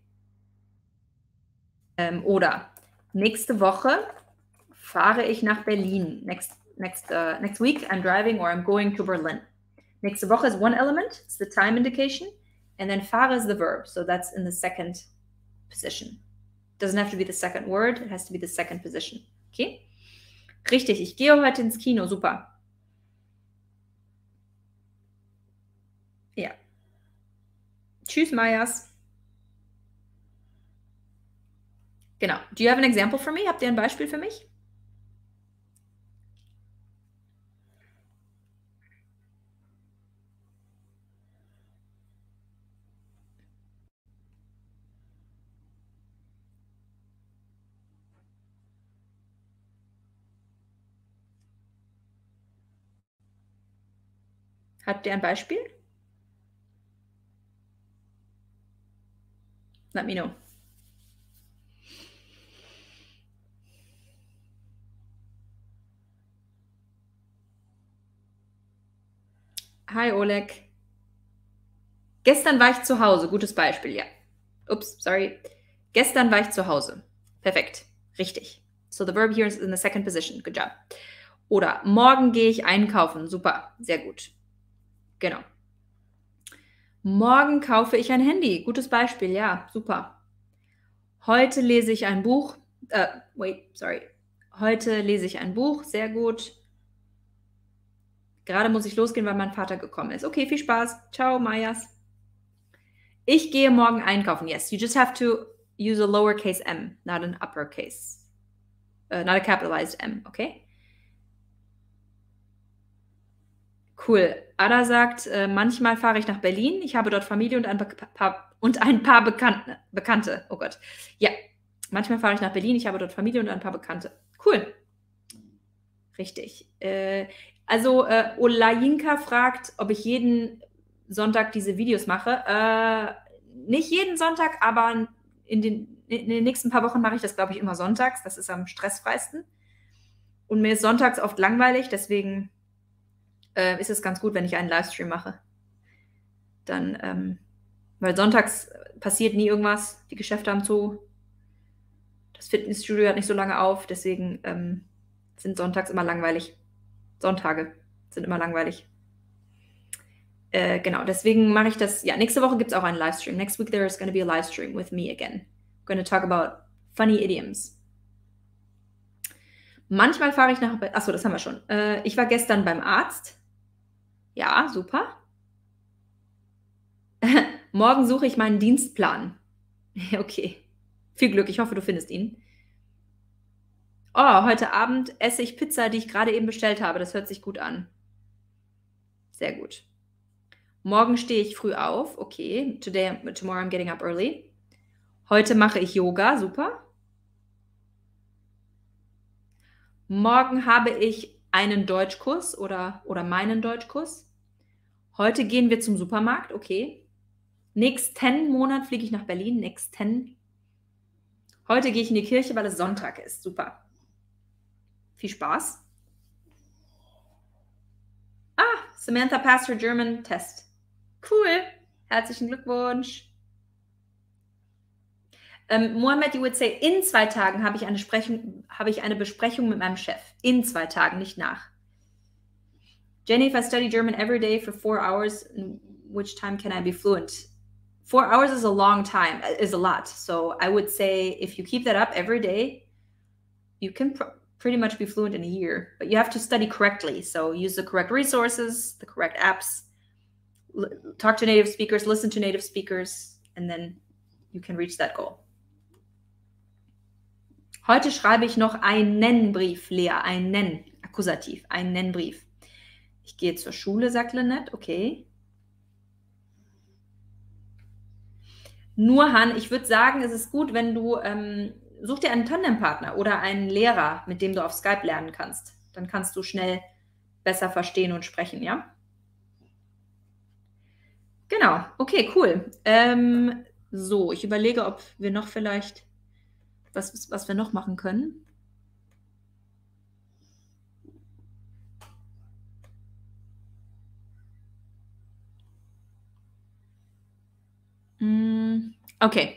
Ähm, oder nächste Woche fahre ich nach Berlin. Next, next, uh, next week I'm driving or I'm going to Berlin. Nächste Woche is one element, it's the time indication, and then fahre is the verb, so that's in the second position. Doesn't have to be the second word, it has to be the second position. Okay? Richtig, ich gehe heute ins Kino, super. Ja. Tschüss, Majas. Genau. Do you have an example for me? Habt ihr ein Beispiel für mich? Habt ihr ein Beispiel? Let me know. Hi, Oleg. Gestern war ich zu Hause. Gutes Beispiel, ja. Ups, sorry. Gestern war ich zu Hause. Perfekt. Richtig. So the verb here is in the second position. Good job. Oder morgen gehe ich einkaufen. Super. Sehr gut. Genau. Morgen kaufe ich ein Handy. Gutes Beispiel, ja. Super. Heute lese ich ein Buch. Äh, wait, sorry. Heute lese ich ein Buch. Sehr gut. Gerade muss ich losgehen, weil mein Vater gekommen ist. Okay, viel Spaß. Ciao, Majas. Ich gehe morgen einkaufen. Yes, you just have to use a lowercase m, not an uppercase. Uh, not a capitalized m, okay? Cool. Ada sagt, äh, manchmal fahre ich nach Berlin. Ich habe dort Familie und ein paar, und ein paar Bekannte. Bekannte. Oh Gott. Ja, manchmal fahre ich nach Berlin. Ich habe dort Familie und ein paar Bekannte. Cool. Richtig. Äh, also, äh, Olajinka fragt, ob ich jeden Sonntag diese Videos mache. Äh, nicht jeden Sonntag, aber in den, in den nächsten paar Wochen mache ich das, glaube ich, immer sonntags. Das ist am stressfreisten. Und mir ist sonntags oft langweilig, deswegen äh, ist es ganz gut, wenn ich einen Livestream mache. Dann, ähm, weil sonntags passiert nie irgendwas. Die Geschäfte haben zu. Das Fitnessstudio hat nicht so lange auf, deswegen ähm, sind sonntags immer langweilig. Sonntage sind immer langweilig. Äh, genau, deswegen mache ich das. Ja, nächste Woche gibt es auch einen Livestream. Next week there is going to be a Livestream with me again. I'm going to talk about funny idioms. Manchmal fahre ich nach... Achso, das haben wir schon. Äh, ich war gestern beim Arzt. Ja, super. Morgen suche ich meinen Dienstplan. Okay. Viel Glück, ich hoffe, du findest ihn. Oh, heute Abend esse ich Pizza, die ich gerade eben bestellt habe. Das hört sich gut an. Sehr gut. Morgen stehe ich früh auf. Okay. Today, tomorrow I'm getting up early. Heute mache ich Yoga. Super. Morgen habe ich einen Deutschkurs oder, oder meinen Deutschkurs. Heute gehen wir zum Supermarkt. Okay. Nächsten Monat fliege ich nach Berlin. Nächsten. Heute gehe ich in die Kirche, weil es Sonntag ist. Super. Viel Spaß. Ah, Samantha passed her German test. Cool. Herzlichen Glückwunsch. Um, Mohammed, you would say, in zwei Tagen habe ich eine Sprechung, habe ich eine Besprechung mit meinem Chef. In zwei Tagen, nicht nach. Jenny, if I study German every day for four hours, in which time can I be fluent? Four hours is a long time, is a lot. So I would say if you keep that up every day, you can pr pretty much be fluent in a year. But you have to study correctly. So use the correct resources, the correct apps, talk to native speakers, listen to native speakers, and then you can reach that goal. Heute schreibe ich noch einen Brief, Lea, einen, Akkusativ, einen Brief. Ich gehe zur Schule, sagt Lynette, okay. Nurhan, ich würde sagen, es ist gut, wenn du, ähm, such dir einen Tandempartner oder einen Lehrer, mit dem du auf Skype lernen kannst. Dann kannst du schnell besser verstehen und sprechen, ja? Genau, okay, cool. Ähm, so, ich überlege, ob wir noch vielleicht, was, was wir noch machen können. Okay.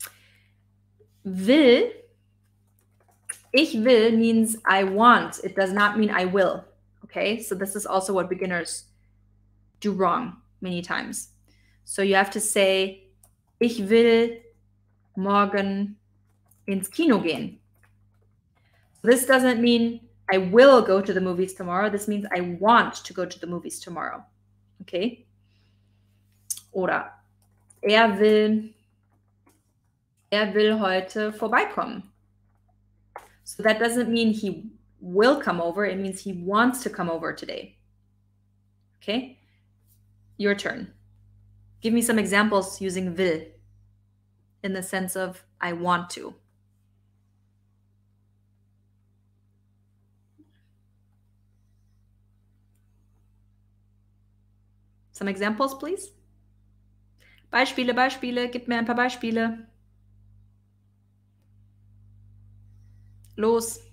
Will, ich will means I want. It does not mean I will. Okay, so this is also what beginners do wrong many times. So you have to say, ich will morgen ins Kino gehen. This doesn't mean I will go to the movies tomorrow. This means I want to go to the movies tomorrow. Okay? Oder er will, er will heute vorbeikommen. So that doesn't mean he will come over. It means he wants to come over today. Okay? Your turn. Give me some examples using will in the sense of I want to. Some examples, please. Beispiele, Beispiele. Gib mir ein paar Beispiele. Los.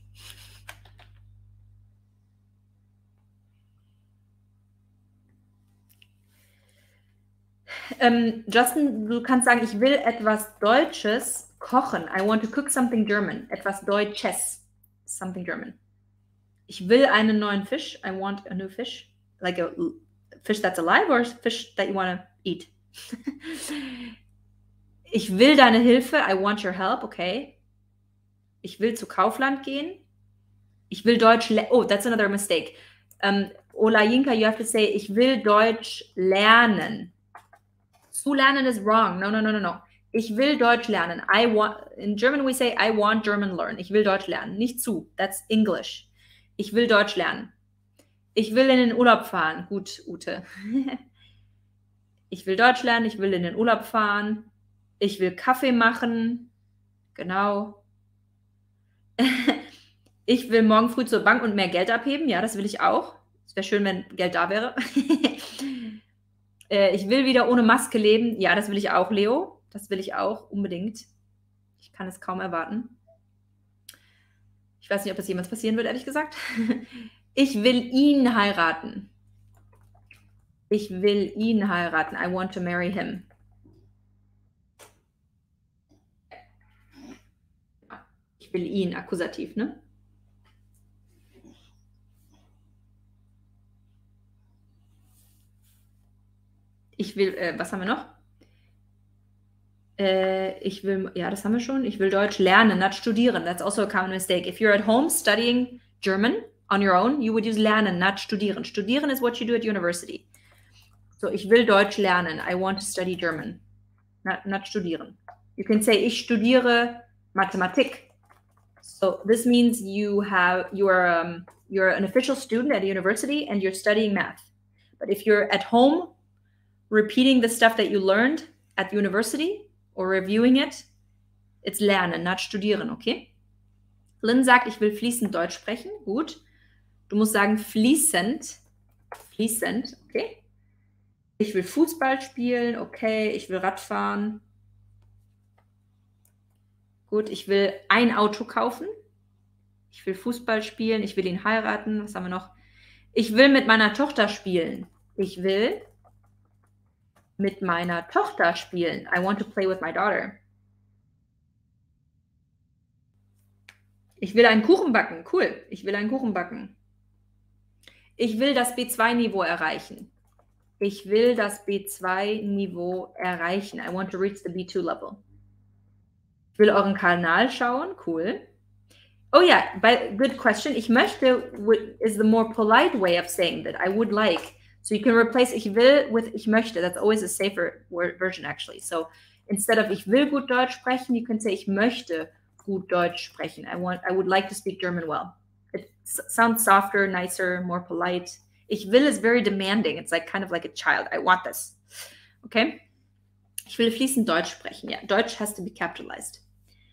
Ähm, Justin, du kannst sagen, ich will etwas Deutsches kochen. I want to cook something German. Etwas Deutsches. Something German. Ich will einen neuen Fisch. I want a new fish. Like a fish that's alive or fish that you want to eat? Ich will deine Hilfe. I want your help. Okay. Ich will zu Kaufland gehen. Ich will Deutsch lernen. Oh, that's another mistake. Um, Ola Yinka, you have to say, ich will Deutsch lernen. Zu lernen is wrong. No, no, no, no, no. Ich will Deutsch lernen. I want, in German we say, I want German learn. Ich will Deutsch lernen. Nicht zu. That's English. Ich will Deutsch lernen. Ich will in den Urlaub fahren. Gut, Ute. Ich will Deutsch lernen. Ich will in den Urlaub fahren. Ich will Kaffee machen. Genau. Ich will morgen früh zur Bank und mehr Geld abheben. Ja, das will ich auch. Es wäre schön, wenn Geld da wäre. Ich will wieder ohne Maske leben. Ja, das will ich auch, Leo. Das will ich auch, unbedingt. Ich kann es kaum erwarten. Ich weiß nicht, ob das jemals passieren wird, ehrlich gesagt. Ich will ihn heiraten. Ich will ihn heiraten. I want to marry him. Ich will ihn, Akkusativ, ne? Ich will, äh, was haben wir noch? Äh, ich will, ja, das haben wir schon. Ich will Deutsch lernen, not studieren. That's also a common mistake. If you're at home studying German on your own, you would use lernen, not studieren. Studieren is what you do at university. So, ich will Deutsch lernen. I want to study German. Not, not studieren. You can say, ich studiere Mathematik. So this means you have you are um, you're an official student at a university and you're studying math. But if you're at home repeating the stuff that you learned at university or reviewing it, it's lernen, not studieren, okay? Lynn sagt, ich will fließend Deutsch sprechen. Gut. Du musst sagen fließend. Fließend, okay? Ich will Fußball spielen, okay. Ich will Radfahren. Gut, ich will ein Auto kaufen. Ich will Fußball spielen. Ich will ihn heiraten. Was haben wir noch? Ich will mit meiner Tochter spielen. Ich will mit meiner Tochter spielen. I want to play with my daughter. Ich will einen Kuchen backen. Cool. Ich will einen Kuchen backen. Ich will das B zwei Niveau erreichen. Ich will das B zwei Niveau erreichen. I want to reach the B two level. Ich will euren Kanal schauen. Cool. Oh yeah, but good question. Ich möchte is the more polite way of saying that. I would like. So you can replace ich will with ich möchte. That's always a safer word version actually. So instead of ich will gut Deutsch sprechen, you can say ich möchte gut Deutsch sprechen. I want, I would like to speak German well. It sounds softer, nicer, more polite. Ich will is very demanding. It's like kind of like a child. I want this. Okay? Ich will fließend Deutsch sprechen. Ja, Deutsch has to be capitalized.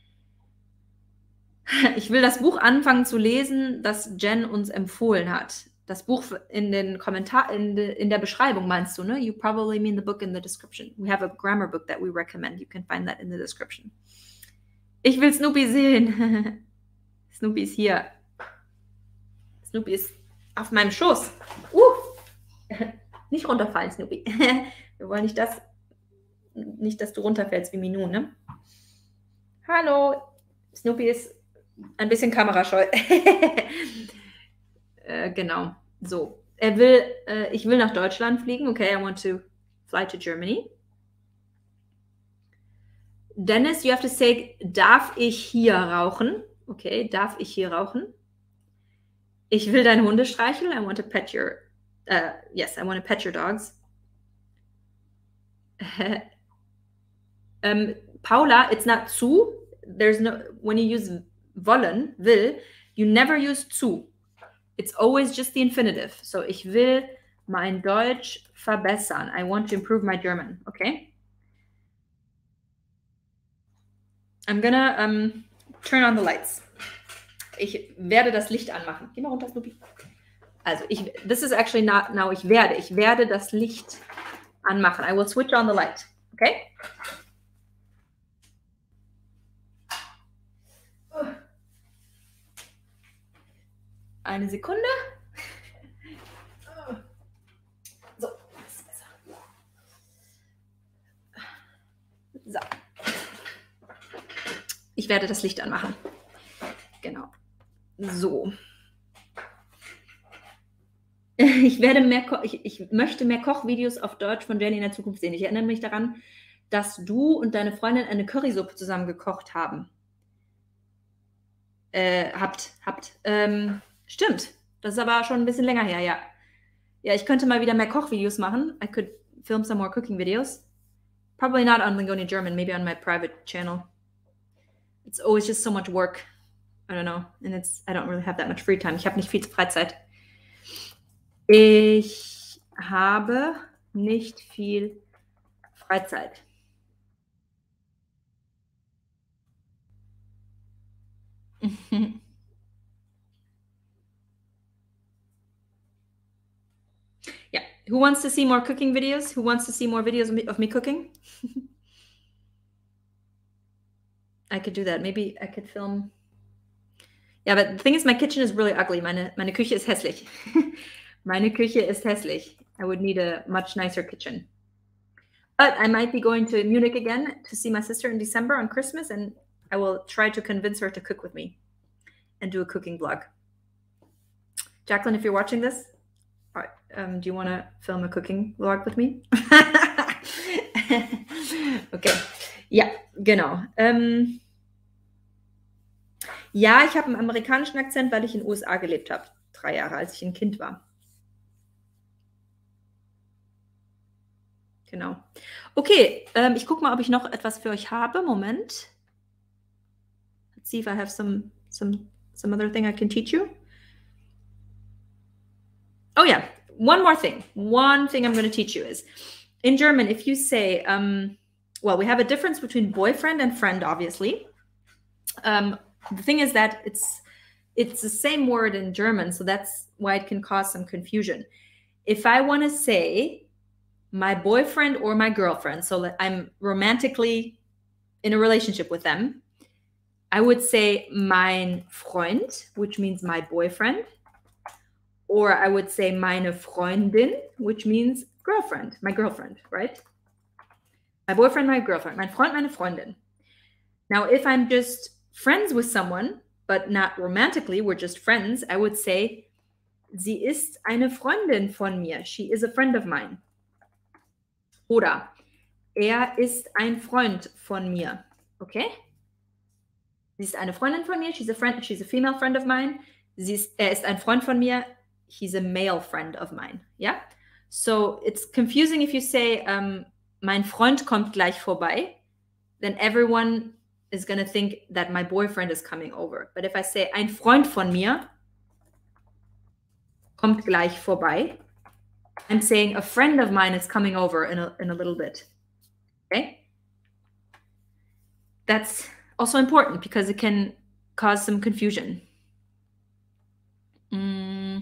Ich will das Buch anfangen zu lesen, das Jen uns empfohlen hat. Das Buch in den Kommentar in, de, in der Beschreibung meinst du, ne? You probably mean the book in the description. We have a grammar book that we recommend. You can find that in the description. Ich will Snoopy sehen. Snoopy ist hier. Snoopy ist auf meinem Schoß. Uh. Nicht runterfallen, Snoopy. Wir wollen nicht, das, nicht, dass du runterfällst wie Minou, ne? Hallo. Snoopy ist ein bisschen kamerascheu. äh, genau. So. Er will, äh, ich will nach Deutschland fliegen. Okay, I want to fly to Germany. Dennis, you have to say, darf ich hier rauchen? Okay, darf ich hier rauchen? Ich will deine Hunde streicheln. I want to pet your, uh, yes, I want to pet your dogs. um, Paula, it's not zu. There's no, when you use wollen, will, you never use zu. It's always just the infinitive. So, ich will mein Deutsch verbessern. I want to improve my German, okay? I'm gonna um, turn on the lights. Ich werde das Licht anmachen. Geh mal runter, Snoopy. Also, ich, this is actually not now, ich werde. Ich werde das Licht anmachen. I will switch on the light. Okay? Eine Sekunde. So, das ist besser. So. Ich werde das Licht anmachen. Genau. So. Ich werde mehr Ko ich, ich möchte mehr Kochvideos auf Deutsch von Jenny in der Zukunft sehen. Ich erinnere mich daran, dass du und deine Freundin eine Currysuppe zusammen gekocht haben. Äh, habt, habt. Ähm, stimmt. Das ist aber schon ein bisschen länger her, ja. Ja, ich könnte mal wieder mehr Kochvideos machen. I could film some more cooking videos. Probably not on Lingonia German, maybe on my private channel. It's always just so much work. I don't know. And it's, I don't really have that much free time. Ich habe nicht viel Freizeit. Ich habe nicht viel Freizeit. Yeah. Who wants to see more cooking videos? Who wants to see more videos of me, of me cooking? I could do that. Maybe I could film. Yeah, but the thing is, my kitchen is really ugly. Meine, meine Küche ist hässlich. Meine Küche ist hässlich. I would need a much nicer kitchen. But I might be going to Munich again to see my sister in December on Christmas, and I will try to convince her to cook with me and do a cooking vlog. Jacqueline, if you're watching this, all right, um, do you want to film a cooking vlog with me? Okay. Ja, genau. Ähm, ja, ich habe einen amerikanischen Akzent, weil ich in den U S A gelebt habe. Drei Jahre, als ich ein Kind war. Genau. Okay, ähm, ich gucke mal, ob ich noch etwas für euch habe. Moment. Let's see if I have some Some, some other thing I can teach you? Oh yeah, one more thing. One thing I'm going to teach you is, in German, if you say, um, well, we have a difference between boyfriend and friend, obviously. Um, the thing is that it's it's the same word in German, so that's why it can cause some confusion. If I want to say my boyfriend or my girlfriend, so that I'm romantically in a relationship with them, I would say mein Freund, which means my boyfriend. Or I would say meine Freundin, which means girlfriend, my girlfriend, right? My boyfriend, my girlfriend, mein Freund, meine Freundin. Now, if I'm just friends with someone, but not romantically, we're just friends, I would say, sie ist eine Freundin von mir. She is a friend of mine. Oder er ist ein Freund von mir. Okay? Sie ist eine Freundin von mir. She's a friend. She's a female friend of mine. Sie ist, er ist ein Freund von mir. He's a male friend of mine. Yeah? So it's confusing if you say, um, mein Freund kommt gleich vorbei. Then everyone is going to think that my boyfriend is coming over. But if I say, ein Freund von mir kommt gleich vorbei, I'm saying a friend of mine is coming over in a, in a little bit. Okay? That's also important because it can cause some confusion. Mm.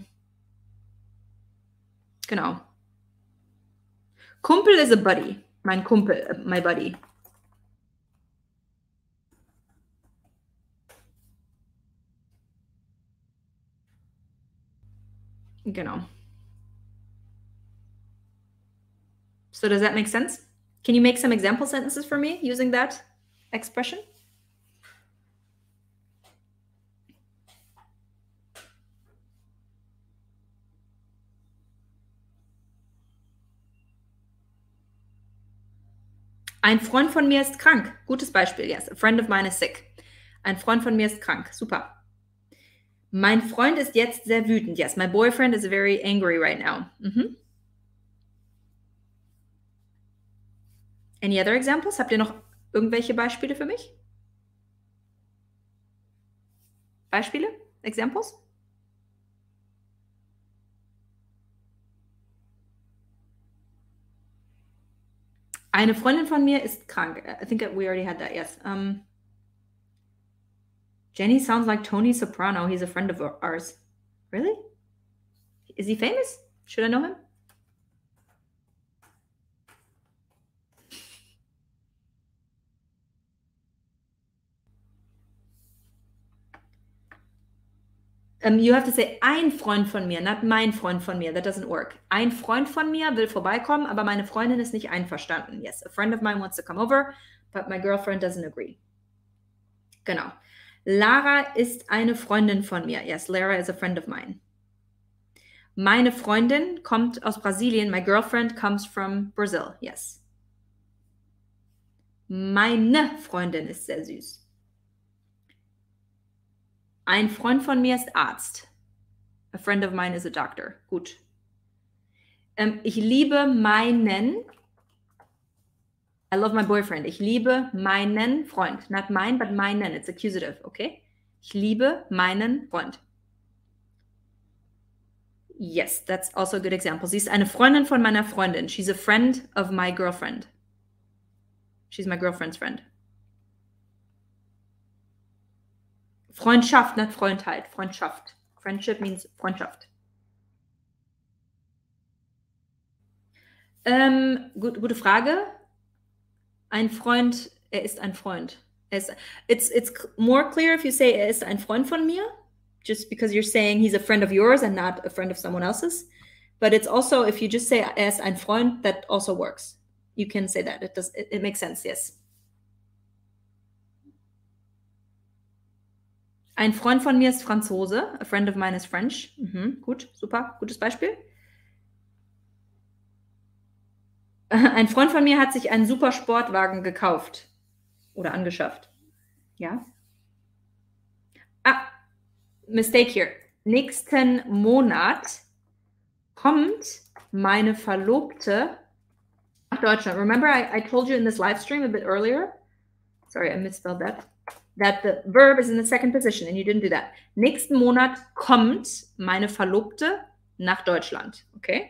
Genau. Kumpel is a buddy. Mein Kumpel, my buddy. Genau. So does that make sense? Can you make some example sentences for me using that expression? Ein Freund von mir ist krank. Gutes Beispiel, yes. A friend of mine is sick. Ein Freund von mir ist krank. Super. Mein Freund ist jetzt sehr wütend. Yes, my boyfriend is very angry right now. Mhm. Any other examples? Habt ihr noch irgendwelche Beispiele für mich? Beispiele? Examples? Eine Freundin von mir ist krank. I think we already had that, yes. Um, Jenny sounds like Tony Soprano. He's a friend of ours. Really? Is he famous? Should I know him? Um, you have to say, ein Freund von mir, not mein Freund von mir. That doesn't work. Ein Freund von mir will vorbeikommen, aber meine Freundin ist nicht einverstanden. Yes, a friend of mine wants to come over, but my girlfriend doesn't agree. Genau. Lara ist eine Freundin von mir. Yes, Lara is a friend of mine. Meine Freundin kommt aus Brasilien. My girlfriend comes from Brazil. Yes. Meine Freundin ist sehr süß. Ein Freund von mir ist Arzt. A friend of mine is a doctor. Gut. Ähm, ich liebe meinen. I love my boyfriend. Ich liebe meinen Freund. Not mine, but meinen. It's accusative, okay? Ich liebe meinen Freund. Yes, that's also a good example. Sie ist eine Freundin von meiner Freundin. She's a friend of my girlfriend. She's my girlfriend's friend. Freundschaft, not Freundheit. Freundschaft. Friendship means Freundschaft. Ähm, gut, gute Frage. Ein Freund, er ist ein Freund. Er ist, it's, it's more clear if you say, er ist ein Freund von mir, just because you're saying he's a friend of yours and not a friend of someone else's. But it's also, if you just say, er ist ein Freund, that also works. You can say that. It, does, it, it makes sense, yes. Ein Freund von mir ist Franzose. A friend of mine is French. Mhm, gut, super, gutes Beispiel. Ein Freund von mir hat sich einen super Sportwagen gekauft oder angeschafft. Ja. Ah, mistake here. Nächsten Monat kommt meine Verlobte nach Deutschland. Remember, I, I told you in this live stream a bit earlier. Sorry, I misspelled that. that the verb is in the second position and you didn't do that. Nächsten Monat kommt meine Verlobte nach Deutschland. Okay?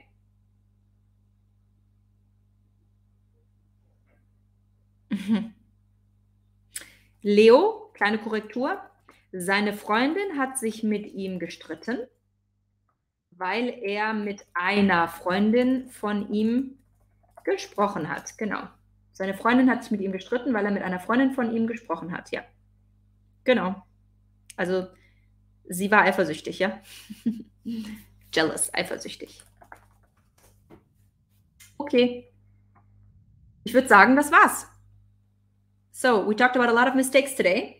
Leo, kleine Korrektur. Seine Freundin hat sich mit ihm gestritten, weil er mit einer Freundin von ihm gesprochen hat. Genau. Seine Freundin hat sich mit ihm gestritten, weil er mit einer Freundin von ihm gesprochen hat. Ja. Genau. Also, sie war eifersüchtig, ja? Jealous, eifersüchtig. Okay. Ich würde sagen, das war's. So, we talked about a lot of mistakes today.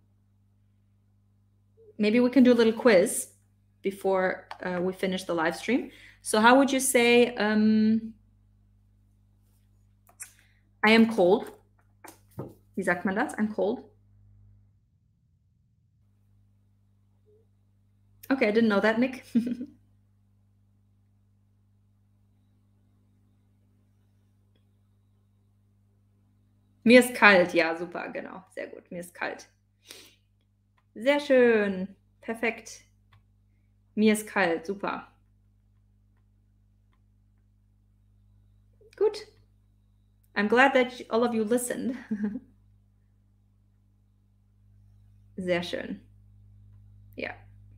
Maybe we can do a little quiz before uh, we finish the live stream. So how would you say, um, I am cold? Wie sagt man das? I'm cold. Okay, I didn't know that, Nick. Mir ist kalt, ja, super, genau, sehr gut, mir ist kalt. Sehr schön, perfekt. Mir ist kalt, super. Gut. I'm glad that all of you listened. Sehr schön. Ja.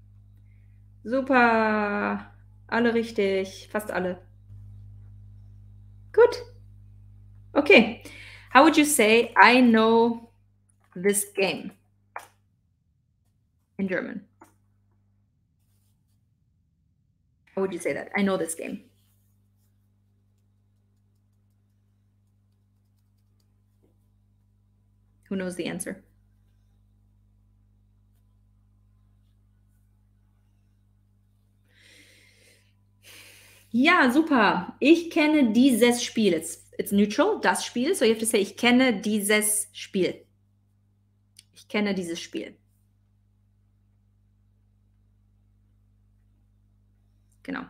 Super. Alle richtig, fast alle. Gut. Okay. How would you say, I know this game in German? How would you say that? I know this game. Who knows the answer? Ja, super. Ich kenne dieses Spiel. It's, it's neutral, das Spiel. So you have to say, ich kenne dieses Spiel. Ich kenne dieses Spiel. Genau.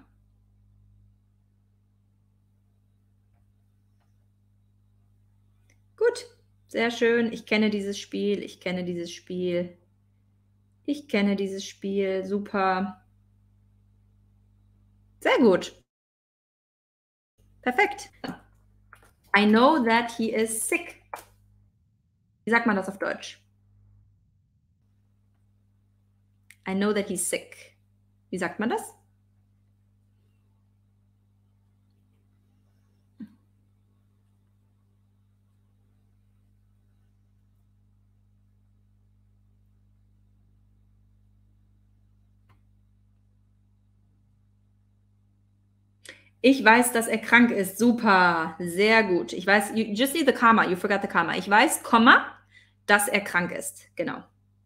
Gut, sehr schön. Ich kenne dieses Spiel. Ich kenne dieses Spiel. Ich kenne dieses Spiel. Super. Sehr gut. Perfekt. I know that he is sick. Wie sagt man das auf Deutsch? I know that he's sick. Wie sagt man das? Ich weiß, dass er krank ist. Super, sehr gut. Ich weiß, you just need the comma. You forgot the comma. Ich weiß, Komma, dass er krank ist. Genau.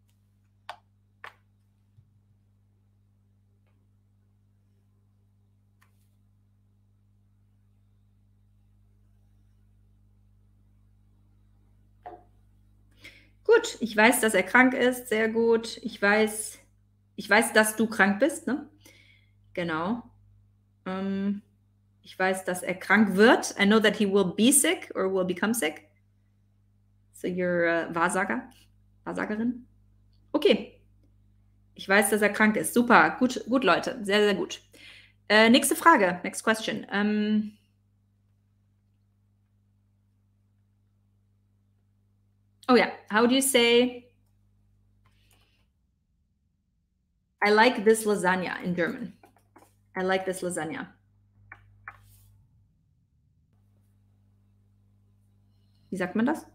Gut, ich weiß, dass er krank ist. Sehr gut. Ich weiß, ich weiß, dass du krank bist, ne? Genau. Ähm, ich weiß, dass er krank wird. I know that he will be sick or will become sick. So you're uh, Wahrsager, Wahrsagerin. Okay. Ich weiß, dass er krank ist. Super. Gut, gut, Leute. Sehr, sehr gut. Äh, nächste Frage. Next question. Ähm, oh ja. How do you say I like this lasagna in German? I like this lasagna. Wie sagt man das?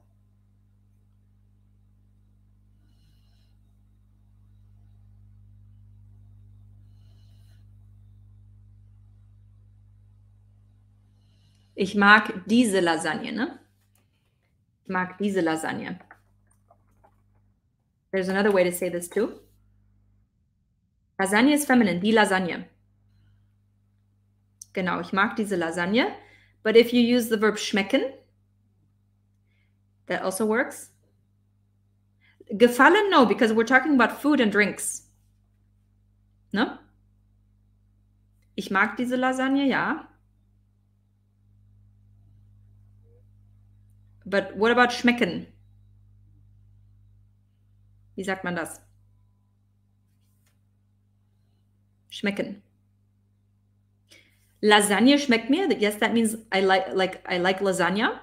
Ich mag diese Lasagne, ne? Ich mag diese Lasagne. There's another way to say this too. Lasagne ist feminine, die Lasagne. Genau, ich mag diese Lasagne. But if you use the verb schmecken, that also works. Gefallen, no, because we're talking about food and drinks. Ne? Ich mag diese Lasagne, ja. But what about schmecken? Wie sagt man das? Schmecken. Lasagne schmeckt mir. Yes, that means I like, like, I like Lasagna.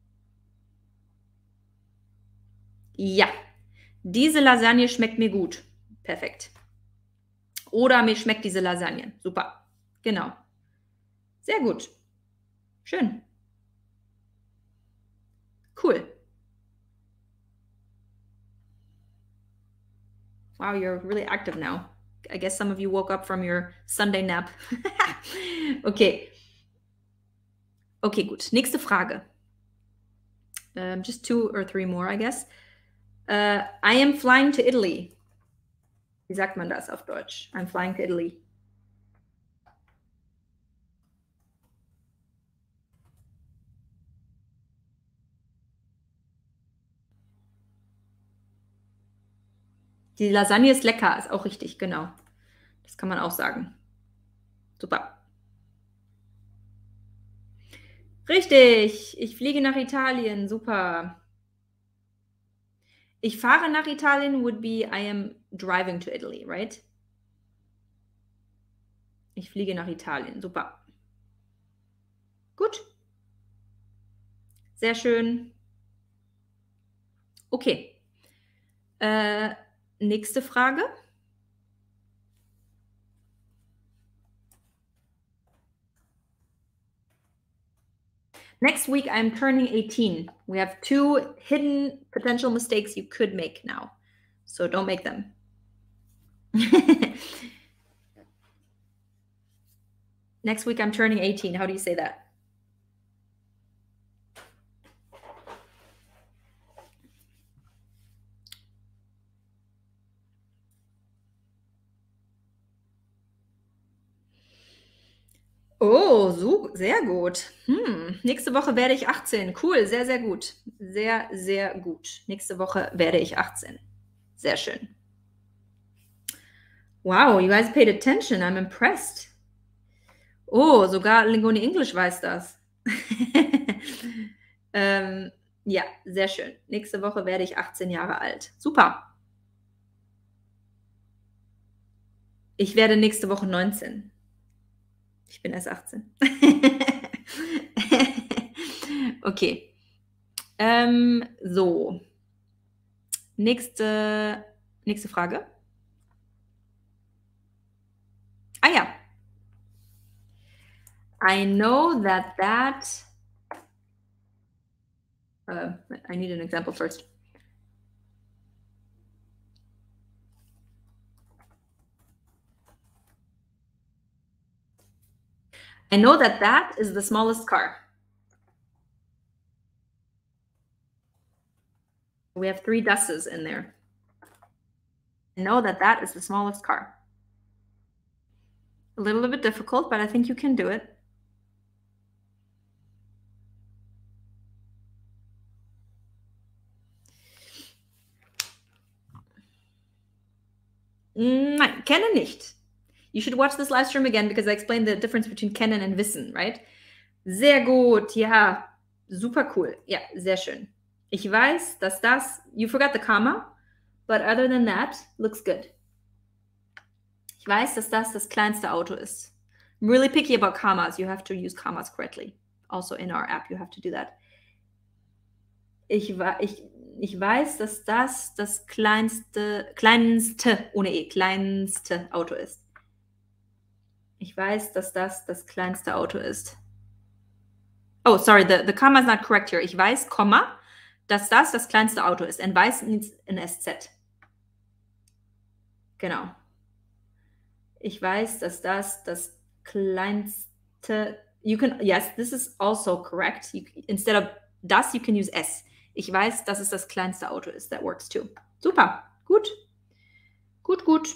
Ja, diese Lasagne schmeckt mir gut. Perfekt. Oder mir schmeckt diese Lasagne. Super. Genau. Sehr gut. Schön. Cool. Wow, you're really active now. I guess some of you woke up from your Sunday nap. Okay. Okay, gut. Nächste Frage. Um, just two or three more, I guess. Uh, I am flying to Italy. Wie sagt man das auf Deutsch? I'm flying to Italy. Die Lasagne ist lecker, ist auch richtig, genau. Das kann man auch sagen. Super. Richtig, ich fliege nach Italien, super. Ich fahre nach Italien would be I am driving to Italy, right? Ich fliege nach Italien, super. Gut. Sehr schön. Okay. Äh, nächste Frage. Next week, I'm turning eighteen. We have two hidden potential mistakes you could make now. So don't make them. Next week, I'm turning eighteen. How do you say that? Oh, so, sehr gut. Hm. Nächste Woche werde ich achtzehn. Cool, sehr, sehr gut. Sehr, sehr gut. Nächste Woche werde ich achtzehn. Sehr schön. Wow, you guys paid attention. I'm impressed. Oh, sogar Lingoni English weiß das. ähm, ja, sehr schön. Nächste Woche werde ich achtzehn Jahre alt. Super. Ich werde nächste Woche neunzehn. Ich bin erst achtzehn. Okay. Ähm, so. Nächste, nächste Frage. Ah ja. I know that that. Uh, I need an example first. I know that that is the smallest car. We have three das's in there. I know that that is the smallest car. A little bit difficult, but I think you can do it. Nein, kenne nicht. You should watch this live stream again because I explained the difference between kennen and wissen, right? Sehr gut, ja. Super cool. Ja, sehr schön. Ich weiß, dass das, you forgot the comma, but other than that, looks good. Ich weiß, dass das das kleinste Auto ist. I'm really picky about commas. You have to use commas correctly. Also in our app, you have to do that. Ich, ich, ich weiß, dass das das kleinste, kleinste, ohne E, kleinste Auto ist. Ich weiß, dass das das kleinste Auto ist. Oh, sorry, the, the comma is not correct here. Ich weiß, Komma, dass das das kleinste Auto ist. And weiß needs an S Z. Genau. Ich weiß, dass das das kleinste, you can, yes, this is also correct. You, instead of das, you can use S. Ich weiß, dass es das kleinste Auto ist. That works too. Super. Gut. Gut, gut.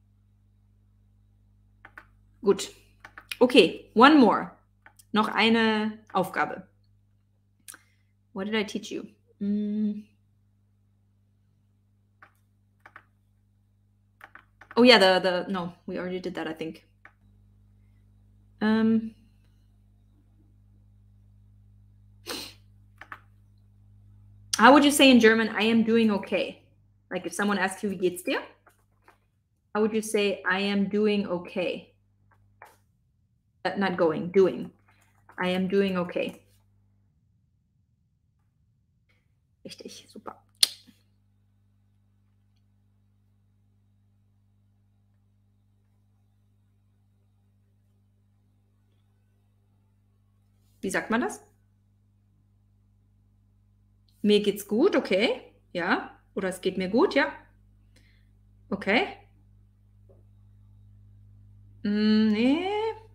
Gut. Okay, one more. Noch eine Aufgabe. What did I teach you? Mm. Oh yeah, the, the, no, we already did that, I think. Um, how would you say in German, I am doing okay? Like if someone asks you, wie geht's dir? How would you say, I am doing okay? Uh, not going, doing. I am doing okay. Richtig, super. Wie sagt man das? Mir geht's gut, okay. Ja. Oder es geht mir gut, ja. Okay. Mm, nee.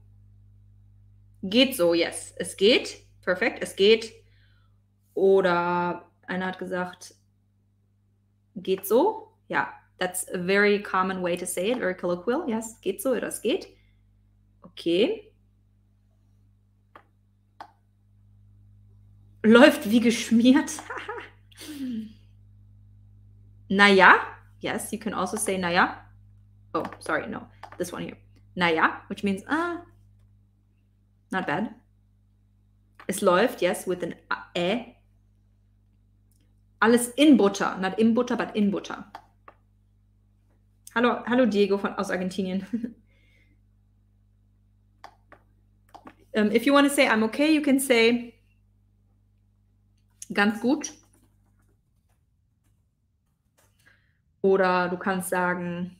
Geht so, yes. Es geht. Perfekt, es geht. Oder einer hat gesagt, geht so. Ja, that's a very common way to say it, very colloquial. Yes, geht so oder es geht. Okay. Läuft wie geschmiert. Naja. Yes, you can also say naja. Oh, sorry, no. This one here. Naja, which means, ah, not bad. Es läuft, yes, with an ä. Alles in Butter. Not in Butter, but in Butter. Hallo, hallo Diego von, aus Argentinien. um, if you want to say I'm okay, you can say ganz gut. Oder du kannst sagen,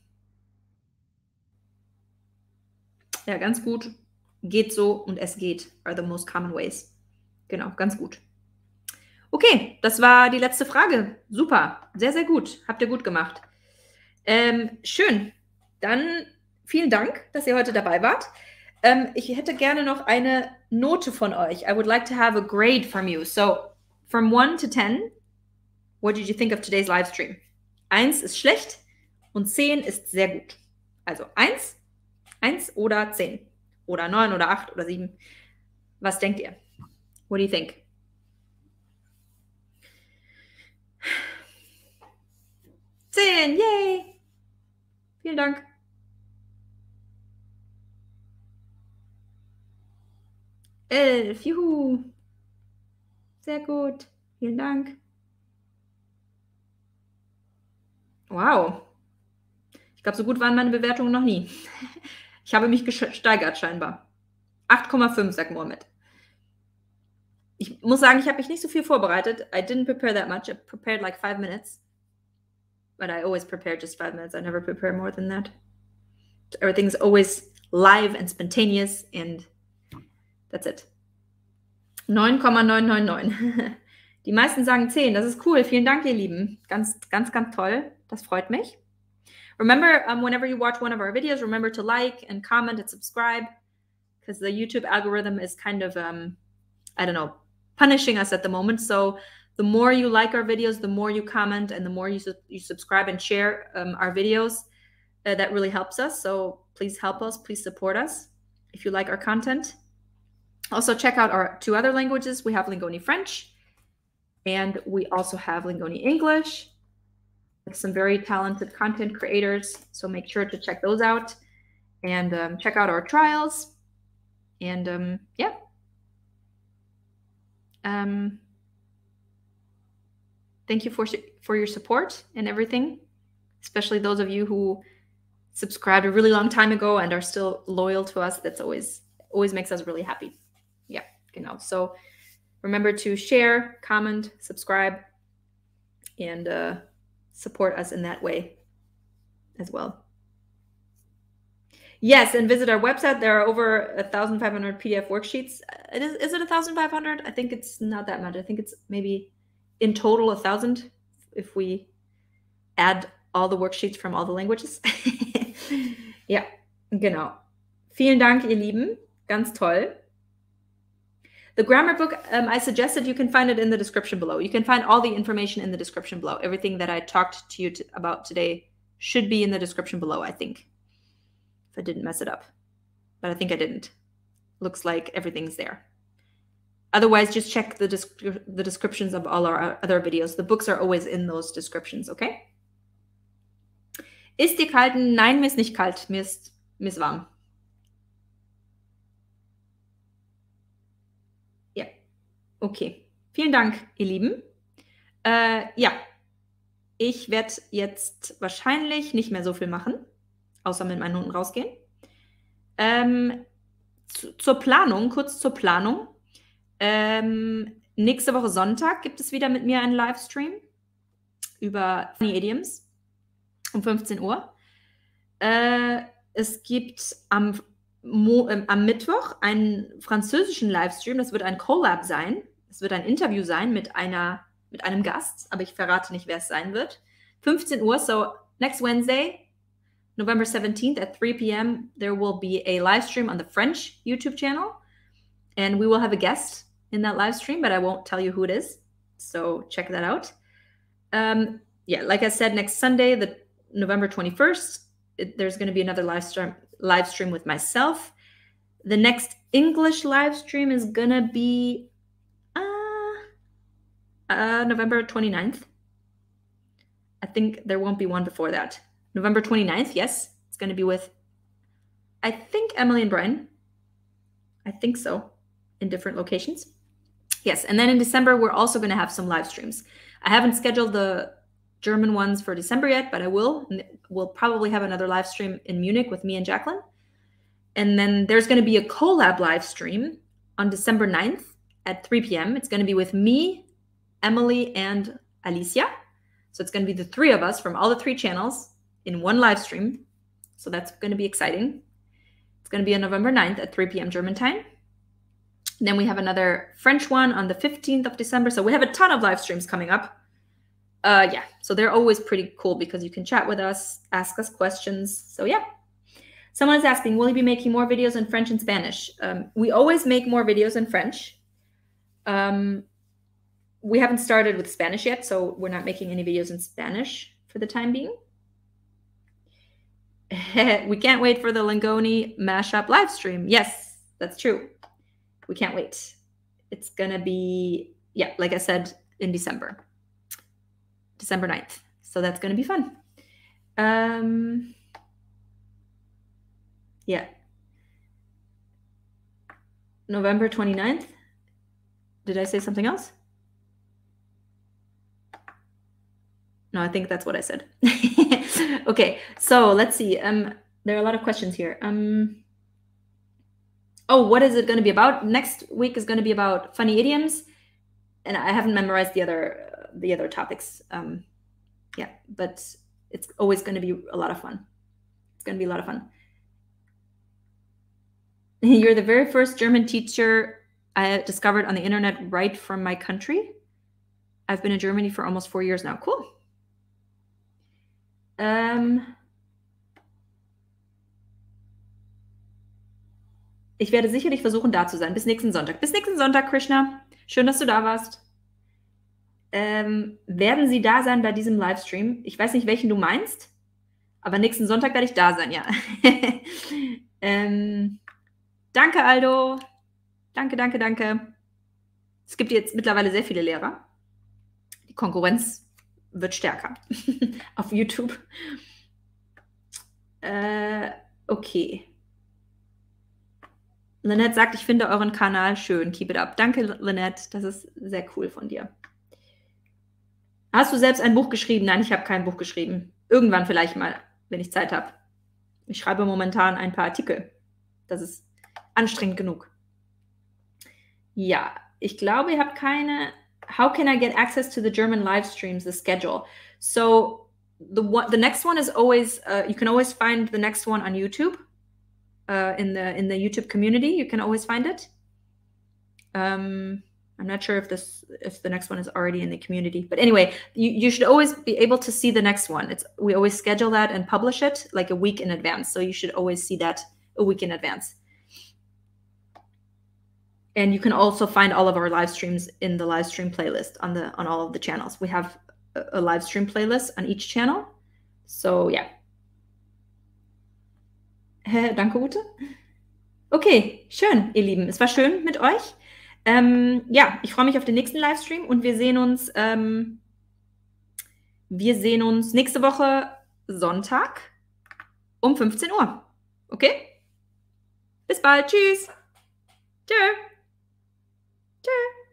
ja, ganz gut, geht so und es geht, are the most common ways. Genau, ganz gut. Okay, das war die letzte Frage. Super, sehr, sehr gut. Habt ihr gut gemacht. Ähm, schön. Dann vielen Dank, dass ihr heute dabei wart. Ähm, ich hätte gerne noch eine Note von euch. I would like to have a grade from you. So, from one to ten, what did you think of today's live stream? Eins ist schlecht und zehn ist sehr gut. Also eins, eins oder zehn. Oder neun oder acht oder sieben. Was denkt ihr? What do you think? zehn, yay! Vielen Dank. elf, juhu! Sehr gut. Vielen Dank. Wow. Ich glaube, so gut waren meine Bewertungen noch nie. Ich habe mich gesteigert scheinbar. acht Komma fünf, sagt Mohammed. Ich muss sagen, ich habe mich nicht so viel vorbereitet. I didn't prepare that much. I prepared like five minutes. But I always prepare just five minutes. I never prepare more than that. Everything's always live and spontaneous and that's it. neun Komma neun neun neun. Die meisten sagen zehn. Das ist cool. Vielen Dank, ihr Lieben. Ganz, ganz, ganz toll. Das freut mich. Remember, um, whenever you watch one of our videos, remember to like and comment and subscribe because the YouTube algorithm is kind of, um, I don't know, punishing us at the moment. So the more you like our videos, the more you comment and the more you, su you subscribe and share um, our videos, uh, that really helps us. So please help us. Please support us if you like our content. Also check out our two other languages. We have Lingoni French and we also have Lingoni English. Some very talented content creators, so make sure to check those out and um, check out our trials. And um, yeah, um, thank you for for your support and everything, especially those of you who subscribed a really long time ago and are still loyal to us. That's always always makes us really happy. Yeah, genau. So remember to share, comment, subscribe, and uh, support us in that way as well. Yes, and visit our website. There are over one thousand five hundred P D F worksheets. It is, is it one thousand five hundred? I think it's not that much. I think it's maybe in total one thousand if we add all the worksheets from all the languages. Ja, genau. Vielen Dank, ihr Lieben. Ganz toll. The grammar book, um, I suggested you can find it in the description below. You can find all the information in the description below. Everything that I talked to you to, about today should be in the description below, I think. If I didn't mess it up. But I think I didn't. Looks like everything's there. Otherwise, just check the, the descriptions of all our other videos. The books are always in those descriptions, okay? Ist dir kalt? Nein, mir ist nicht kalt. Mir ist, mir ist warm. Okay, vielen Dank, ihr Lieben. Äh, ja, ich werde jetzt wahrscheinlich nicht mehr so viel machen, außer mit meinen Hunden rausgehen. Ähm, zu, zur Planung, kurz zur Planung. Ähm, nächste Woche Sonntag gibt es wieder mit mir einen Livestream über Funny Idioms um fünfzehn Uhr. Äh, es gibt am, Mo äh, am Mittwoch einen französischen Livestream. Das wird ein Collab sein. Es wird ein Interview sein mit, einer, mit einem Gast, aber ich verrate nicht, wer es sein wird. fünfzehn Uhr, so next Wednesday, November seventeenth at three p m, there will be a live stream on the French YouTube channel, and we will have a guest in that live stream, but I won't tell you who it is, so check that out. Um, yeah, like I said, next Sunday, the November twenty-first, it, there's going to be another live stream, live stream with myself. The next English live stream is going to be uh, uh, November twenty-ninth. I think there won't be one before that. November twenty-ninth, yes. It's going to be with, I think, Emily and Brian. I think so, in different locations. Yes, and then in December, we're also going to have some live streams. I haven't scheduled the German ones for December yet, but I will. We'll probably have another live stream in Munich with me and Jacqueline. And then there's going to be a collab live stream on December ninth at three p m It's going to be with me, Emily, and Alicia. So it's going to be the three of us from all the three channels in one live stream. So that's going to be exciting. It's going to be on November ninth at three p m German time. And then we have another French one on the fifteenth of December. So we have a ton of live streams coming up. Uh, yeah, so they're always pretty cool because you can chat with us, ask us questions. So yeah. Someone is asking, will you be making more videos in French and Spanish? Um, we always make more videos in French. Um, we haven't started with Spanish yet, so we're not making any videos in Spanish for the time being. We can't wait for the Langoni mashup live stream. Yes, that's true. We can't wait. It's going to be, yeah, like I said, in December. December ninth. So that's going to be fun. Um, yeah. November twenty-ninth. Did I say something else? No, I think that's what I said. Okay, so let's see. Um, there are a lot of questions here. Um, oh, what is it going to be about? Next week is going to be about funny idioms, and I haven't memorized the other uh, the other topics. Um, yeah, but it's always going to be a lot of fun. It's going to be a lot of fun. You're the very first German teacher I discovered on the internet right from my country. I've been in Germany for almost four years now. Cool. Ähm, ich werde sicherlich versuchen, da zu sein. Bis nächsten Sonntag. Bis nächsten Sonntag, Krishna. Schön, dass du da warst. Ähm, werden Sie da sein bei diesem Livestream? Ich weiß nicht, welchen du meinst, aber nächsten Sonntag werde ich da sein, ja. ähm, danke, Aldo. Danke, danke, danke. Es gibt jetzt mittlerweile sehr viele Lehrer. Die Konkurrenz wird stärker auf YouTube. Äh, okay. Lynette sagt, ich finde euren Kanal schön. Keep it up. Danke, Lynette. Das ist sehr cool von dir. Hast du selbst ein Buch geschrieben? Nein, ich habe kein Buch geschrieben. Irgendwann vielleicht mal, wenn ich Zeit habe. Ich schreibe momentan ein paar Artikel. Das ist anstrengend genug. Ja, ich glaube, ihr habt keine... How can I get access to the German live streams, the schedule? So the one, the next one is always, uh, you can always find the next one on YouTube, uh, in the in the YouTube community. You can always find it. Um, I'm not sure if this if the next one is already in the community, but anyway, you, you should always be able to see the next one. It's we always schedule that and publish it like a week in advance. So you should always see that a week in advance. And you can also find all of our live streams in the live stream playlist on the on all of the channels. We have a, a live stream playlist on each channel. So yeah. Danke, Ute. Okay, schön, ihr Lieben. Es war schön mit euch. Ähm, ja, ich freue mich auf den nächsten Livestream und wir sehen uns, ähm, wir sehen uns nächste Woche Sonntag um fünfzehn Uhr. Okay? Bis bald. Tschüss. Tschö. Tschö.